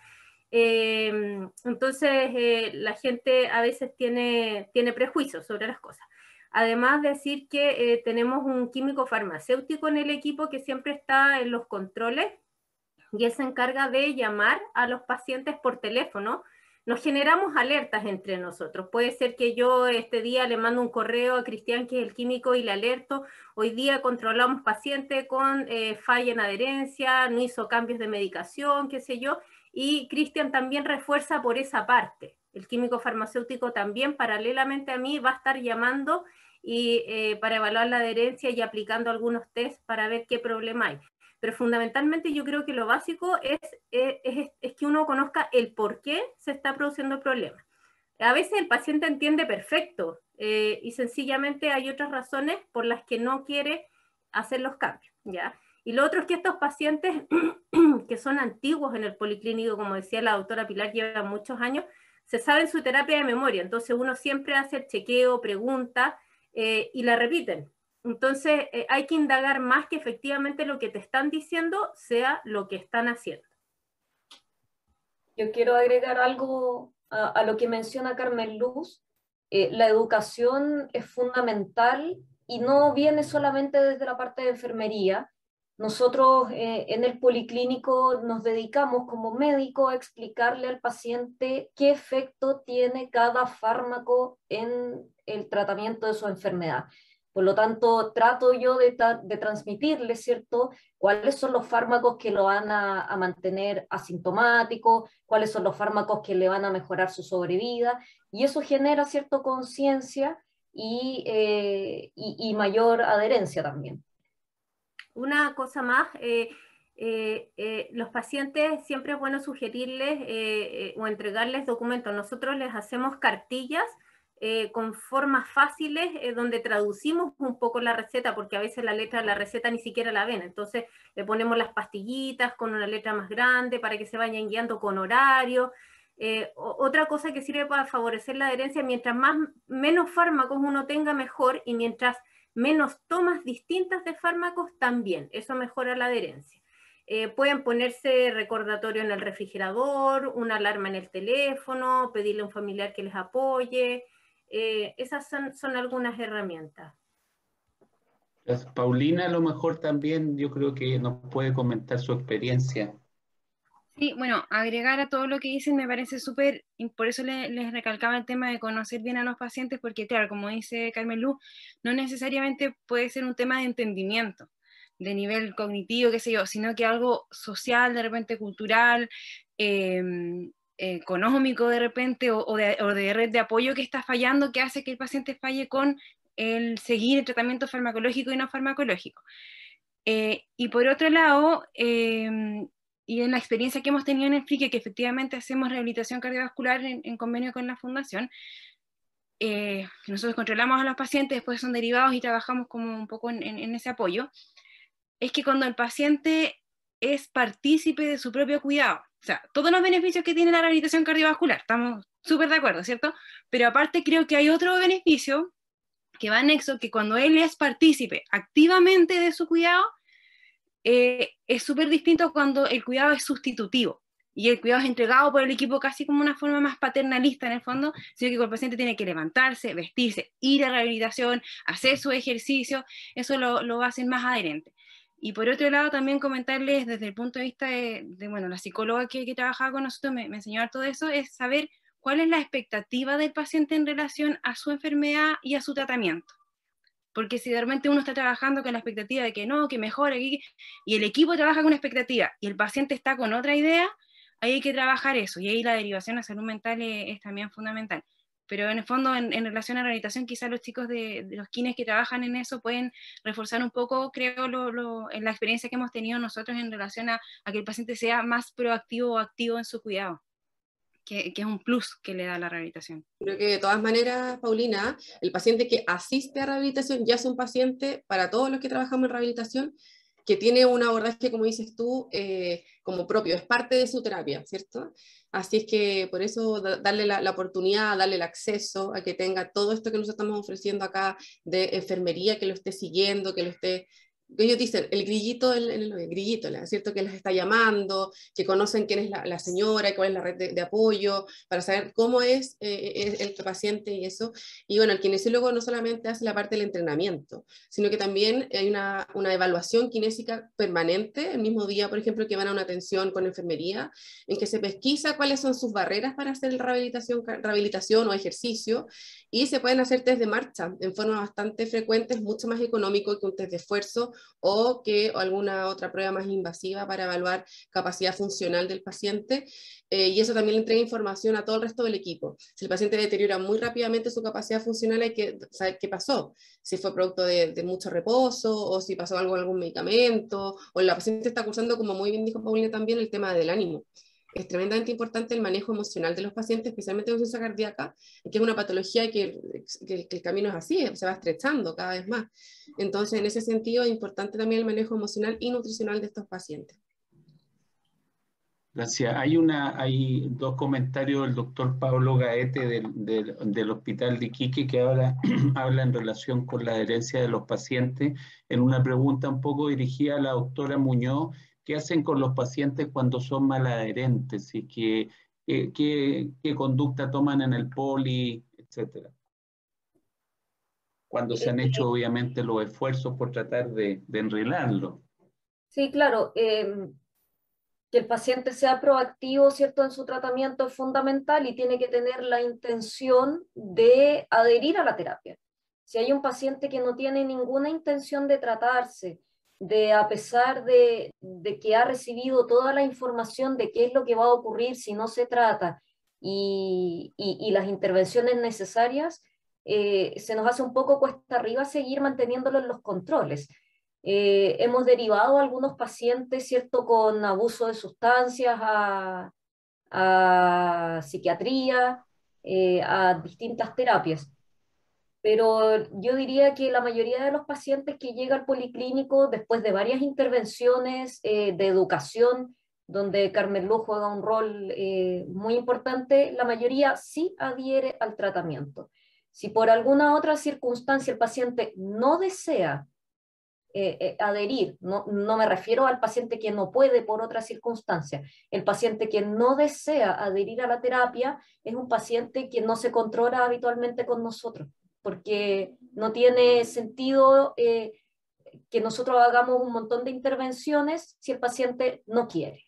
entonces la gente a veces tiene prejuicios sobre las cosas. Además, decir que tenemos un químico farmacéutico en el equipo que siempre está en los controles, y él se encarga de llamar a los pacientes por teléfono. Nos generamos alertas entre nosotros. Puede ser que yo este día le mando un correo a Cristian, que es el químico, y le alerto: hoy día controlamos paciente con falla en adherencia, no hizo cambios de medicación, qué sé yo, y Cristian también refuerza por esa parte. El químico farmacéutico también, paralelamente a mí, va a estar llamando y para evaluar la adherencia y aplicando algunos test para ver qué problema hay. Pero fundamentalmente yo creo que lo básico es que uno conozca el por qué se está produciendo el problema. A veces el paciente entiende perfecto y sencillamente hay otras razones por las que no quiere hacer los cambios, ¿ya? Y lo otro es que estos pacientes que son antiguos en el policlínico, como decía la doctora Pilar, llevan muchos años, se saben su terapia de memoria, entonces uno siempre hace el chequeo, pregunta y la repiten. Entonces hay que indagar más que efectivamente lo que te están diciendo sea lo que están haciendo. Yo quiero agregar algo a lo que menciona Carmen Luz. La educación es fundamental y no viene solamente desde la parte de enfermería. Nosotros en el policlínico nos dedicamos como médico a explicarle al paciente qué efecto tiene cada fármaco en el tratamiento de su enfermedad. Por lo tanto, trato yo de transmitirle, ¿cierto?, cuáles son los fármacos que lo van a mantener asintomático, cuáles son los fármacos que le van a mejorar su sobrevida, y eso genera, ¿cierto?, conciencia y mayor adherencia también. Una cosa más, los pacientes siempre es bueno sugerirles o entregarles documentos. Nosotros les hacemos cartillas con formas fáciles donde traducimos un poco la receta, porque a veces la letra de la receta ni siquiera la ven, entonces le ponemos las pastillitas con una letra más grande para que se vayan guiando con horario. Otra cosa que sirve para favorecer la adherencia: mientras menos fármacos uno tenga, mejor, y mientras menos tomas distintas de fármacos también, eso mejora la adherencia. Pueden ponerse recordatorio en el refrigerador, una alarma en el teléfono, pedirle a un familiar que les apoye. Esas son algunas herramientas. Paulina, a lo mejor también yo creo que nos puede comentar su experiencia. Sí, bueno, agregar a todo lo que dicen me parece súper, y por eso les recalcaba el tema de conocer bien a los pacientes, porque claro, como dice Carmen Luz, no necesariamente puede ser un tema de entendimiento, de nivel cognitivo, qué sé yo, sino que algo social, de repente cultural, económico de repente, o de red de apoyo que está fallando, que hace que el paciente falle con el seguir el tratamiento farmacológico y no farmacológico. Y por otro lado, y en la experiencia que hemos tenido en el FLICE, que efectivamente hacemos rehabilitación cardiovascular en convenio con la Fundación, nosotros controlamos a los pacientes, después son derivados y trabajamos como un poco en ese apoyo, es que cuando el paciente es partícipe de su propio cuidado, o sea, todos los beneficios que tiene la rehabilitación cardiovascular, estamos súper de acuerdo, ¿cierto? Pero aparte creo que hay otro beneficio que va anexo, que cuando él es partícipe activamente de su cuidado, es súper distinto cuando el cuidado es sustitutivo y el cuidado es entregado por el equipo casi como una forma más paternalista en el fondo, sino que el paciente tiene que levantarse, vestirse, ir a rehabilitación, hacer su ejercicio, eso lo va a hacer más adherente. Y por otro lado también comentarles desde el punto de vista bueno, la psicóloga que trabajaba con nosotros me enseñó todo eso, es saber cuál es la expectativa del paciente en relación a su enfermedad y a su tratamiento. Porque si de repente uno está trabajando con la expectativa de que no, que mejore, y el equipo trabaja con una expectativa y el paciente está con otra idea, ahí hay que trabajar eso, y ahí la derivación a salud mental es también fundamental. Pero en el fondo, en relación a la rehabilitación, quizás los chicos de los kines que trabajan en eso pueden reforzar un poco, creo, en la experiencia que hemos tenido nosotros en relación a que el paciente sea más proactivo o activo en su cuidado. Que es un plus que le da la rehabilitación. Creo que de todas maneras, Paulina, el paciente que asiste a rehabilitación ya es un paciente, para todos los que trabajamos en rehabilitación, que tiene un abordaje, como dices tú, como propio, es parte de su terapia, ¿cierto? Así es que por eso darle la oportunidad, darle el acceso a que tenga todo esto que nos estamos ofreciendo acá de enfermería, que lo esté siguiendo, que lo esté... Ellos dicen, el grillito, el grillito, ¿cierto? Que les está llamando, que conocen quién es la señora, cuál es la red de apoyo, para saber cómo es el paciente y eso. Y bueno, el kinesiólogo no solamente hace la parte del entrenamiento, sino que también hay una evaluación kinésica permanente, el mismo día, por ejemplo, que van a una atención con enfermería, en que se pesquisa cuáles son sus barreras para hacer rehabilitación o ejercicio, y se pueden hacer test de marcha en forma bastante frecuente, es mucho más económico que un test de esfuerzo o que alguna otra prueba más invasiva para evaluar capacidad funcional del paciente, y eso también le entrega información a todo el resto del equipo. Si el paciente deteriora muy rápidamente su capacidad funcional, hay que saber qué pasó, si fue producto de mucho reposo, o si pasó algo con algún medicamento, o la paciente está cursando, como muy bien dijo Paulina también, el tema del ánimo. Es tremendamente importante el manejo emocional de los pacientes, especialmente con insuficiencia cardíaca, que es una patología que el camino es así, se va estrechando cada vez más. Entonces, en ese sentido, es importante también el manejo emocional y nutricional de estos pacientes. Gracias. Hay dos comentarios del doctor Pablo Gaete del Hospital de Iquique que habla en relación con la adherencia de los pacientes, en una pregunta un poco dirigida a la doctora Muñoz. ¿Qué hacen con los pacientes cuando son maladherentes? ¿Y qué conducta toman en el poli, etcétera? Cuando se han hecho, obviamente, los esfuerzos por tratar de enrilarlo. Sí, claro. Que el paciente sea proactivo, ¿cierto?, en su tratamiento es fundamental y tiene que tener la intención de adherir a la terapia. Si hay un paciente que no tiene ninguna intención de tratarse, a pesar de que ha recibido toda la información de qué es lo que va a ocurrir si no se trata y las intervenciones necesarias, se nos hace un poco cuesta arriba seguir manteniéndolo en los controles. Hemos derivado a algunos pacientes, ¿cierto?, con abuso de sustancias a psiquiatría, a distintas terapias. Pero yo diría que la mayoría de los pacientes que llegan al policlínico después de varias intervenciones de educación, donde Carmen Luz juega un rol muy importante, la mayoría sí adhiere al tratamiento. Si por alguna otra circunstancia el paciente no desea adherir, no me refiero al paciente que no puede por otra circunstancia, el paciente que no desea adherir a la terapia es un paciente que no se controla habitualmente con nosotros, porque no tiene sentido que nosotros hagamos un montón de intervenciones si el paciente no quiere.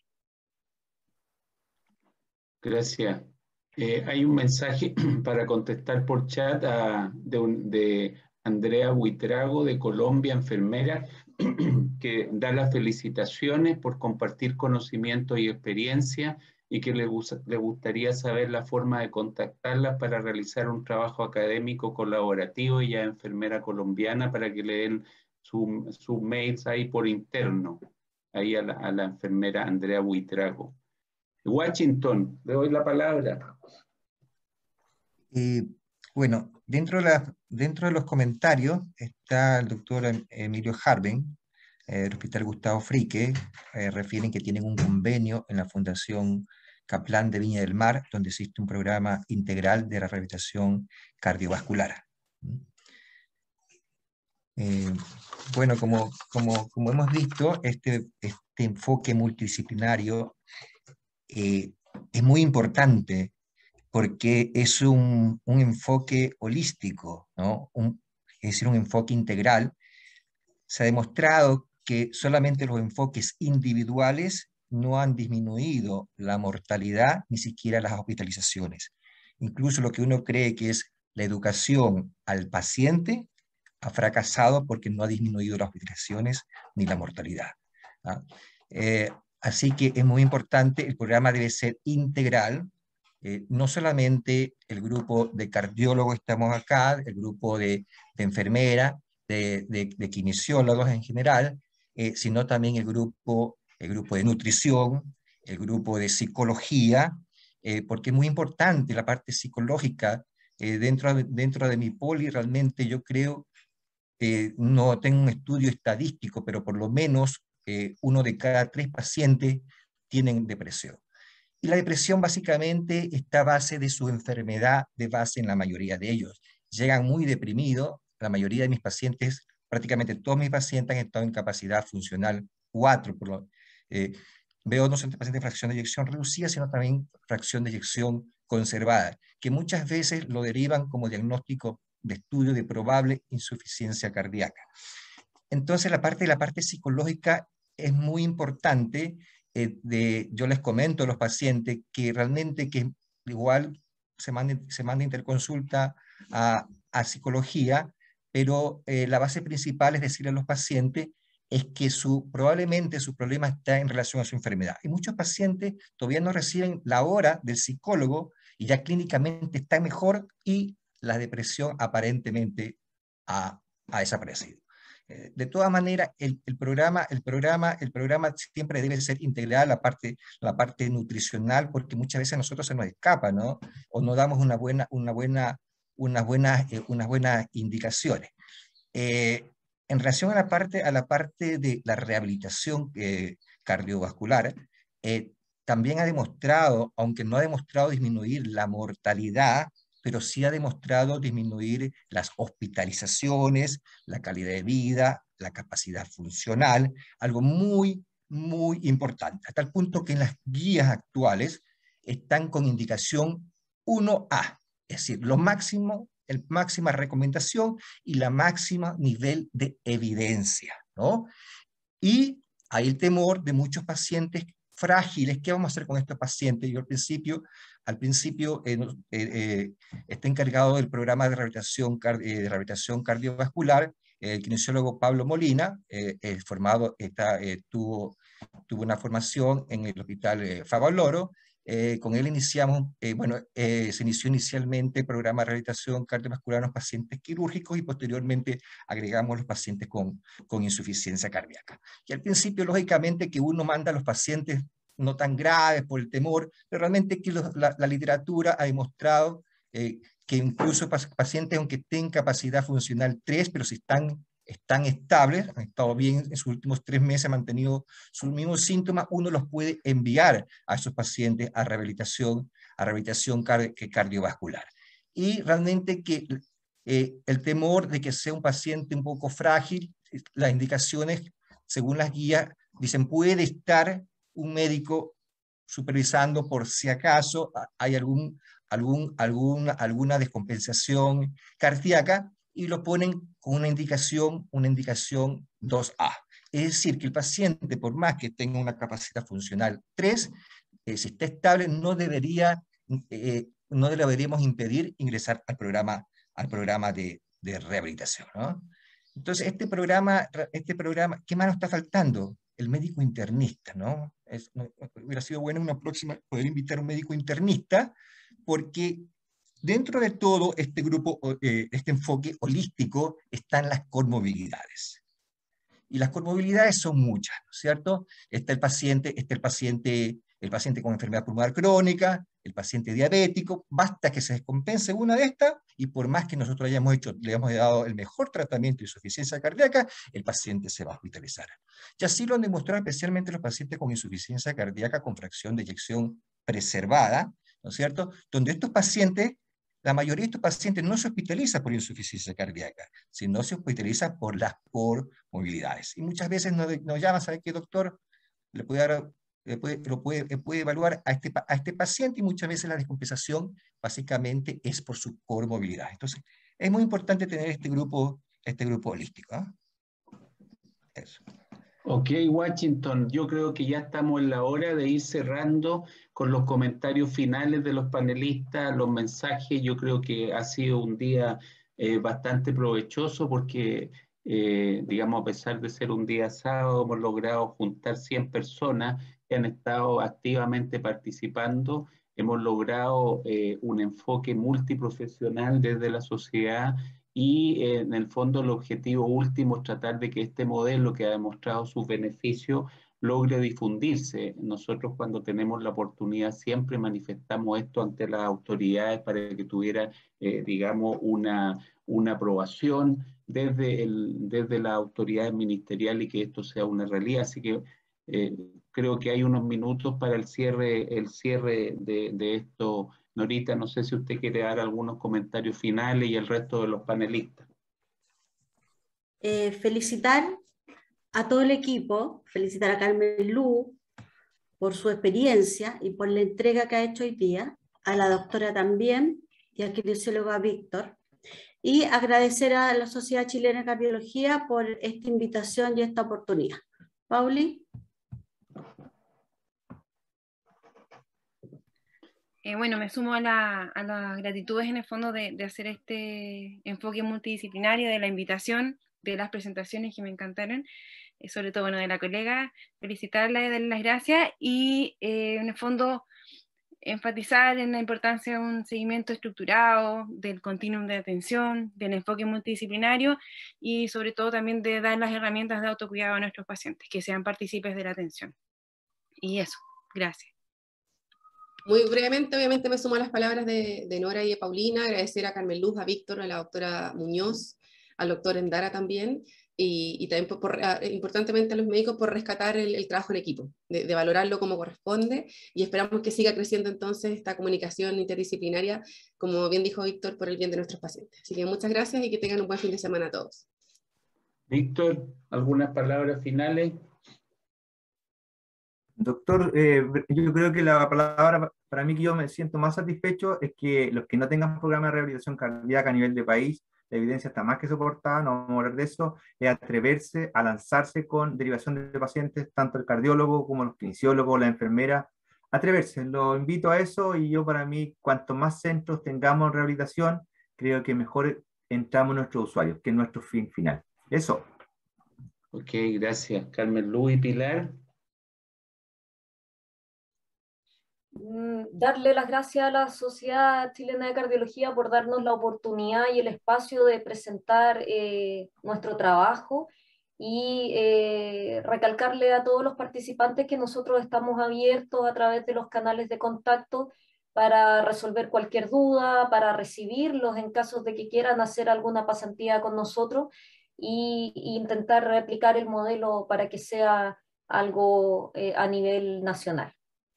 Gracias. Hay un mensaje para contestar por chat de Andrea Buitrago de Colombia, enfermera, que da las felicitaciones por compartir conocimiento y experiencia y que le gustaría saber la forma de contactarla para realizar un trabajo académico colaborativo. Ella es enfermera colombiana, para que le den sus mails ahí por interno, ahí a la enfermera Andrea Buitrago. Washington, le doy la palabra. Bueno, dentro de los comentarios está el doctor Emilio Harben, del Hospital Gustavo Frique. Refieren que tienen un convenio en la Fundación Kaplan de Viña del Mar, donde existe un programa integral de la rehabilitación cardiovascular. Bueno, como hemos visto, este enfoque multidisciplinario es muy importante, porque es un enfoque holístico, ¿no? Es decir, un enfoque integral. Se ha demostrado que solamente los enfoques individuales no han disminuido la mortalidad, ni siquiera las hospitalizaciones. Incluso lo que uno cree que es la educación al paciente ha fracasado porque no ha disminuido las hospitalizaciones ni la mortalidad, ¿ah? Así que es muy importante, el programa debe ser integral. No solamente el grupo de cardiólogos estamos acá, el grupo de enfermeras, de kinesiólogos en general, sino también el grupo de nutrición, el grupo de psicología, porque es muy importante la parte psicológica. Dentro de mi poli realmente yo creo, no tengo un estudio estadístico, pero por lo menos 1 de cada 3 pacientes tienen depresión. Y la depresión básicamente está a base de su enfermedad de base en la mayoría de ellos. Llegan muy deprimidos, la mayoría de mis pacientes, prácticamente todos mis pacientes han estado en capacidad funcional 4, veo no solamente pacientes de fracción de eyección reducida, sino también fracción de eyección conservada, que muchas veces lo derivan como diagnóstico de estudio de probable insuficiencia cardíaca. Entonces la parte psicológica es muy importante. Yo les comento a los pacientes que realmente que igual se manda interconsulta a psicología, pero la base principal es decirle a los pacientes es que probablemente su problema está en relación a su enfermedad. Y muchos pacientes todavía no reciben la hora del psicólogo y ya clínicamente está mejor y la depresión aparentemente ha desaparecido. De todas maneras, el programa siempre debe ser integral la parte nutricional, porque muchas veces a nosotros se nos escapa, ¿no? O no damos unas buenas indicaciones. En relación a la parte de la rehabilitación cardiovascular, también ha demostrado, aunque no ha demostrado disminuir la mortalidad, pero sí ha demostrado disminuir las hospitalizaciones, la calidad de vida, la capacidad funcional, algo muy, muy importante, hasta el punto que en las guías actuales están con indicación 1A, es decir, la máxima recomendación y la máxima nivel de evidencia, ¿no? Y hay el temor de muchos pacientes frágiles. ¿Qué vamos a hacer con estos pacientes? Yo al principio está encargado del programa de rehabilitación cardiovascular, el kinesiólogo Pablo Molina, tuvo una formación en el hospital Favaloro. Con él iniciamos, se inició inicialmente el programa de rehabilitación cardiovascular en los pacientes quirúrgicos y posteriormente agregamos los pacientes con insuficiencia cardíaca. Y al principio, lógicamente, que uno manda a los pacientes no tan graves por el temor, pero realmente que la literatura ha demostrado que incluso pacientes, aunque tengan capacidad funcional 3, pero si están estables, han estado bien en sus últimos 3 meses, han mantenido sus mismos síntomas, uno los puede enviar a esos pacientes a rehabilitación cardiovascular. Y realmente que el temor de que sea un paciente un poco frágil, las indicaciones, según las guías, dicen puede estar un médico supervisando por si acaso hay alguna descompensación cardíaca, y lo ponen con una indicación 2A. Es decir, que el paciente, por más que tenga una capacidad funcional 3, si está estable, no le deberíamos impedir ingresar al programa de rehabilitación, ¿no? Entonces, este programa, ¿qué más nos está faltando? El médico internista, ¿no? Hubiera sido bueno una próxima poder invitar a un médico internista, porque dentro de todo este grupo, este enfoque holístico, están las comorbilidades. Y las comorbilidades son muchas, ¿no es cierto? Está el paciente con enfermedad pulmonar crónica, el paciente diabético, basta que se descompense una de estas, y por más que nosotros le hayamos dado el mejor tratamiento de insuficiencia cardíaca, el paciente se va a hospitalizar. Y así lo han demostrado especialmente los pacientes con insuficiencia cardíaca con fracción de eyección preservada, ¿no es cierto? Donde la mayoría de estos pacientes no se hospitaliza por insuficiencia cardíaca, sino se hospitaliza por las comorbilidades. Y muchas veces nos llaman, ¿sabe qué, doctor? Puede evaluar a este paciente, y muchas veces la descompensación básicamente es por su comorbilidad. Entonces, es muy importante tener este grupo holístico, ¿eh? Eso. Ok, Washington, yo creo que ya estamos en la hora de ir cerrando con los comentarios finales de los panelistas, los mensajes. Yo creo que ha sido un día bastante provechoso porque, digamos, a pesar de ser un día sábado, hemos logrado juntar 100 personas que han estado activamente participando. Hemos logrado un enfoque multiprofesional desde la sociedad. Y en el fondo el objetivo último es tratar de que este modelo que ha demostrado sus beneficios logre difundirse. Nosotros cuando tenemos la oportunidad siempre manifestamos esto ante las autoridades para que tuviera, digamos, una aprobación desde las autoridades ministeriales y que esto sea una realidad. Así que creo que hay unos minutos para el cierre de esto. Norita, no sé si usted quiere dar algunos comentarios finales y el resto de los panelistas. Felicitar a todo el equipo, felicitar a Carmen Lu por su experiencia y por la entrega que ha hecho hoy día, a la doctora también y al kinesiólogo Víctor, y agradecer a la Sociedad Chilena de Cardiología por esta invitación y esta oportunidad. Pauli. Bueno, me sumo a las gratitudes en el fondo de hacer este enfoque multidisciplinario, de la invitación, de las presentaciones que me encantaron, sobre todo, bueno, de la colega, felicitarla y darle las gracias y en el fondo enfatizar en la importancia de un seguimiento estructurado, del continuum de atención, del enfoque multidisciplinario y sobre todo también de dar las herramientas de autocuidado a nuestros pacientes, que sean partícipes de la atención. Y eso, gracias. Muy brevemente, obviamente me sumo a las palabras de Nora y de Paulina, agradecer a Carmen Luz, a Víctor, a la doctora Muñoz, al doctor Endara también, y también importantemente a los médicos por rescatar el trabajo en equipo, de valorarlo como corresponde, y esperamos que siga creciendo entonces esta comunicación interdisciplinaria, como bien dijo Víctor, por el bien de nuestros pacientes. Así que muchas gracias y que tengan un buen fin de semana a todos. Víctor, ¿algunas palabras finales? Doctor, yo creo que la palabra para mí que yo me siento más satisfecho es que los que no tengan programa de rehabilitación cardíaca a nivel de país, la evidencia está más que soportada, no vamos a hablar de eso, es atreverse a lanzarse con derivación de pacientes, tanto el cardiólogo como los kinesiólogos, la enfermera, atreverse, lo invito a eso y yo para mí, cuanto más centros tengamos en rehabilitación, creo que mejor entramos nuestros usuarios, que es nuestro fin final. Eso. Ok, gracias. Carmen Lu y Pilar. Darle las gracias a la Sociedad Chilena de Cardiología por darnos la oportunidad y el espacio de presentar nuestro trabajo y recalcarle a todos los participantes que nosotros estamos abiertos a través de los canales de contacto para resolver cualquier duda, para recibirlos en caso de que quieran hacer alguna pasantía con nosotros e intentar replicar el modelo para que sea algo a nivel nacional.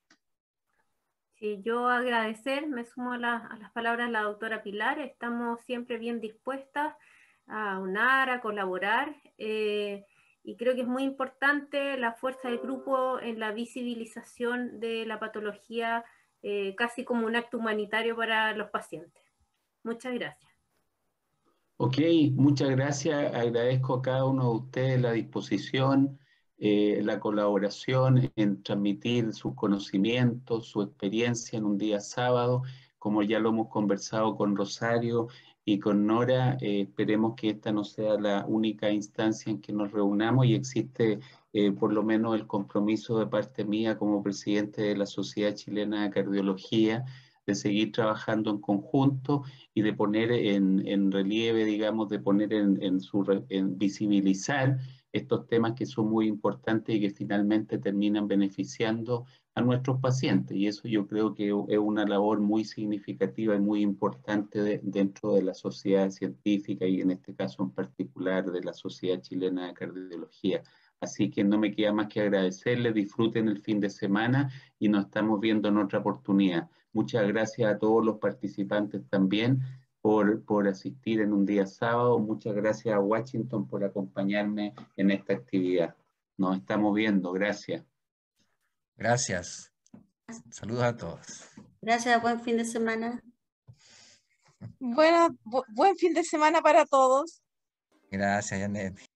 Sí, yo agradecer, me sumo a las palabras de la doctora Pilar, estamos siempre bien dispuestas a unar, a colaborar, y creo que es muy importante la fuerza del grupo en la visibilización de la patología, casi como un acto humanitario para los pacientes. Muchas gracias. Ok, muchas gracias. Agradezco a cada uno de ustedes la disposición, la colaboración en transmitir sus conocimientos, su experiencia en un día sábado. Como ya lo hemos conversado con Rosario y con Nora, esperemos que esta no sea la única instancia en que nos reunamos y existe por lo menos el compromiso de parte mía como presidente de la Sociedad Chilena de Cardiología de seguir trabajando en conjunto y de poner en relieve, digamos, de poner en visibilizar estos temas que son muy importantes y que finalmente terminan beneficiando a nuestros pacientes. Y eso yo creo que es una labor muy significativa y muy importante dentro de la sociedad científica y en este caso en particular de la Sociedad Chilena de Cardiología. Así que no me queda más que agradecerles, disfruten el fin de semana y nos estamos viendo en otra oportunidad. Muchas gracias a todos los participantes también por asistir en un día sábado. Muchas gracias a Washington por acompañarme en esta actividad. Nos estamos viendo. Gracias. Gracias. Saludos a todos. Gracias, buen fin de semana. Bueno, buen fin de semana para todos. Gracias, Janet.